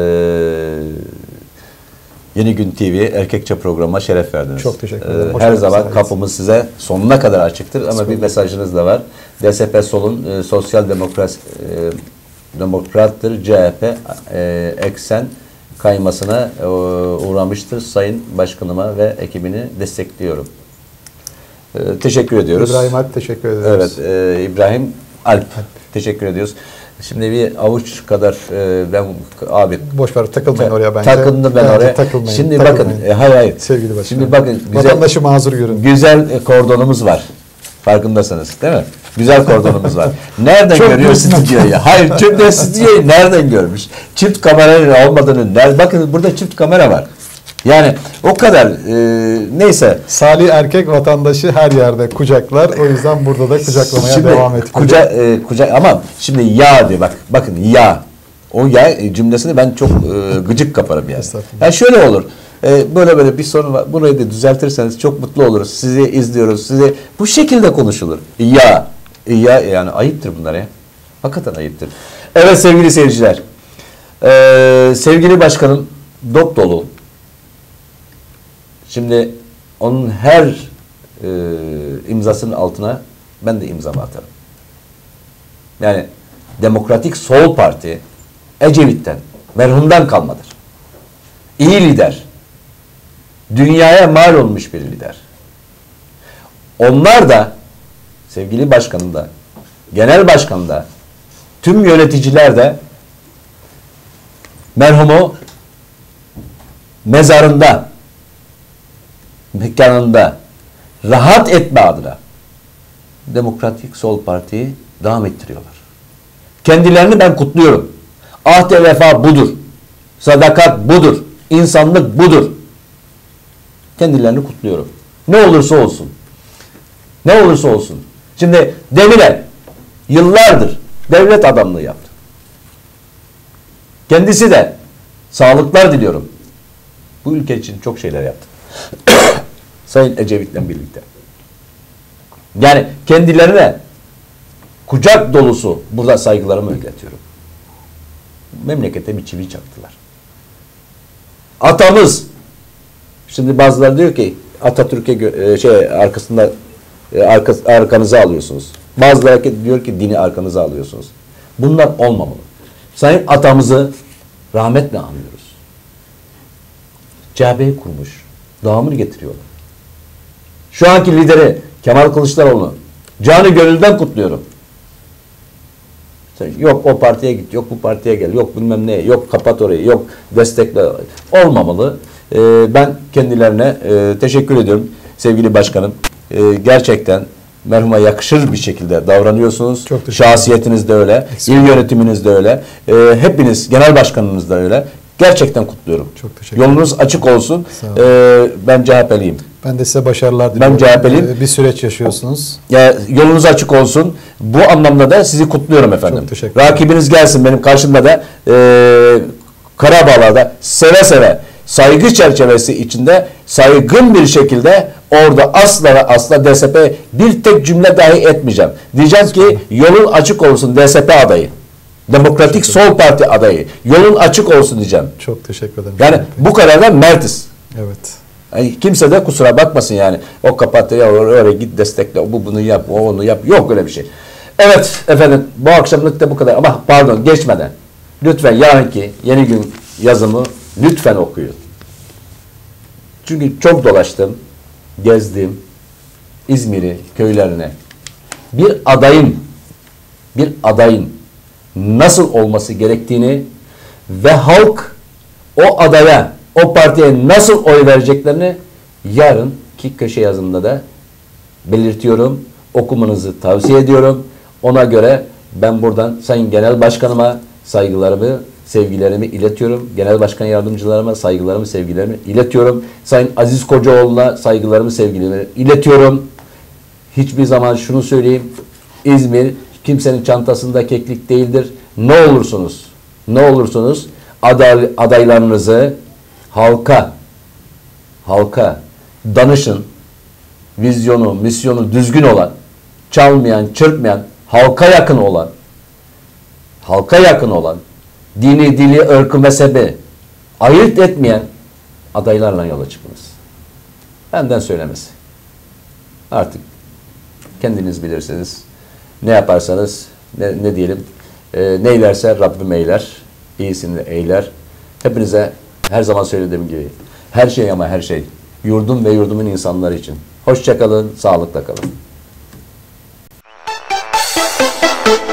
Yeni Gün T V Erkekçe programa şeref verdiniz. Çok teşekkür ederim. E, her zaman kapımız size sonuna kadar açıktır ama Çok bir mesajınız da var. D S P Sol'un e, sosyal demokrasi e, demokrattır. C H P e, eksen kaymasına e, uğramıştır. Sayın Başkanıma ve ekibini destekliyorum. E, teşekkür ediyoruz. İbrahim Alp teşekkür ediyoruz. Evet, e, İbrahim Alp. Teşekkür ediyoruz. Şimdi bir avuç kadar e, ben abi boş ver, takılmayın oraya bence. Takıldım ben bence oraya. Takılmayın, Şimdi takılmayın. bakın, e, hayır hayır. Sevgili başkanım. Şimdi bakın güzel, vatandaşı mazur görün. Güzel kordonumuz var. Farkındasınız değil mi? Güzel kordonumuz var. Nereden Çok görüyor stüdyoyu? Hayır, Türkler stüdyoyu nereden görmüş? Çift kamera olmadığını nerede? Bakın burada çift kamera var. Yani o kadar e, neyse. Salih Erkek vatandaşı her yerde kucaklar. O yüzden burada da kucaklamaya şimdi, devam etmeli. Kuca, e, kucak ama şimdi ya diyor bak. Bakın ya. O ya cümlesini ben çok e, gıcık kaparım yani. Yani şöyle olur. E, böyle böyle bir sorun var. Burayı da düzeltirseniz çok mutlu oluruz. Sizi izliyoruz. Sizi bu şekilde konuşulur. Ya. Ya yani ayıptır bunlar ya. Hakikaten ayıptır. Evet sevgili seyirciler. Ee, sevgili başkanım dop dolu. Şimdi onun her e, imzasının altına ben de imzamı atarım. Yani Demokratik Sol Parti Ecevit'ten, merhumdan kalmadır. İyi lider. Dünyaya mal olmuş bir lider. Onlar da sevgili başkanım da, genel başkan da, tüm yöneticiler de merhumu mezarında, mekanında rahat etme adına Demokratik Sol Parti'yi devam ettiriyorlar. Kendilerini ben kutluyorum. Ahde vefa budur. Sadakat budur. İnsanlık budur. Kendilerini kutluyorum. Ne olursa olsun. Ne olursa olsun. Şimdi Demirel yıllardır devlet adamlığı yaptı. Kendisi de sağlıklar diliyorum. Bu ülke için çok şeyler yaptı. Sayın Ecevit'le birlikte. Yani kendilerine kucak dolusu burada saygılarımı iletiyorum. Memlekete bir çivi çaktılar. Atamız, şimdi bazıları diyor ki Atatürk'e şey arkasında arka, arkanıza alıyorsunuz. Bazıları diyor ki dini arkanıza alıyorsunuz. Bunlar olmamalı. Sayın atamızı rahmetle anıyoruz. C H P'yi kurmuş. Devamını getiriyorlar. Şu anki lideri Kemal Kılıçdaroğlu canı gönülden kutluyorum. Yok o partiye git, yok bu partiye gel, yok bilmem ne, yok kapat orayı, yok destekle. Olmamalı. Ee, ben kendilerine e, teşekkür ediyorum sevgili başkanım. E, gerçekten merhuma yakışır bir şekilde davranıyorsunuz. Şahsiyetiniz de öyle, il yönetiminiz de öyle. E, hepiniz, genel başkanınız da öyle. Gerçekten kutluyorum. Çok teşekkür Yolunuz açık olsun. E, ben C H P'liyim. Ben de size başarılar diliyorum. Ben C H P'liyim. Bir süreç yaşıyorsunuz. Ya, yolunuz açık olsun. Bu anlamda da sizi kutluyorum efendim. Çok teşekkür ederim. Rakibiniz gelsin benim karşımda da e, Karabağlar'da seve seve saygı çerçevesi içinde saygın bir şekilde orada asla ve asla D S P bir tek cümle dahi etmeyeceğim. Diyeceğim ki yolun açık olsun D S P adayı. Demokratik Sol Parti adayı. Yolun açık olsun diyeceğim. Çok teşekkür ederim. Yani bu kadar da mertiz. Evet. Yani kimse de kusura bakmasın yani. O kapattı ya oraya git destekle. Bu bunu yap, o onu yap. Yok öyle bir şey. Evet efendim bu akşamlık da bu kadar. Ama pardon geçmeden. Lütfen yarınki yeni gün yazımı lütfen okuyun. Çünkü çok dolaştım. Gezdim. İzmir'i, köylerine. Bir adayın bir adayın nasıl olması gerektiğini ve halk o adaya, o partiye nasıl oy vereceklerini yarınki köşe yazımda da belirtiyorum. Okumanızı tavsiye ediyorum. Ona göre ben buradan Sayın Genel Başkanıma saygılarımı, sevgilerimi iletiyorum. Genel Başkan Yardımcılarıma saygılarımı, sevgilerimi iletiyorum. Sayın Aziz Kocaoğlu'na saygılarımı, sevgilerimi iletiyorum. Hiçbir zaman şunu söyleyeyim. İzmir kimsenin çantasında keklik değildir. Ne olursunuz, ne olursunuz aday, adaylarınızı halka halka danışın. Vizyonu, misyonu düzgün olan, çalmayan, çırpmayan, halka yakın olan, halka yakın olan, dini, dili, ırkı, mezhebi ayırt etmeyen adaylarla yola çıkınız. Benden söylemesi. Artık kendiniz bilirsiniz. Ne yaparsanız, ne, ne diyelim, e, neylerse Rabbim eyler, iyisini eyler. Hepinize her zaman söylediğim gibi, her şey ama her şey, yurdum ve yurdumun insanları için. Hoşça kalın, sağlıkla kalın.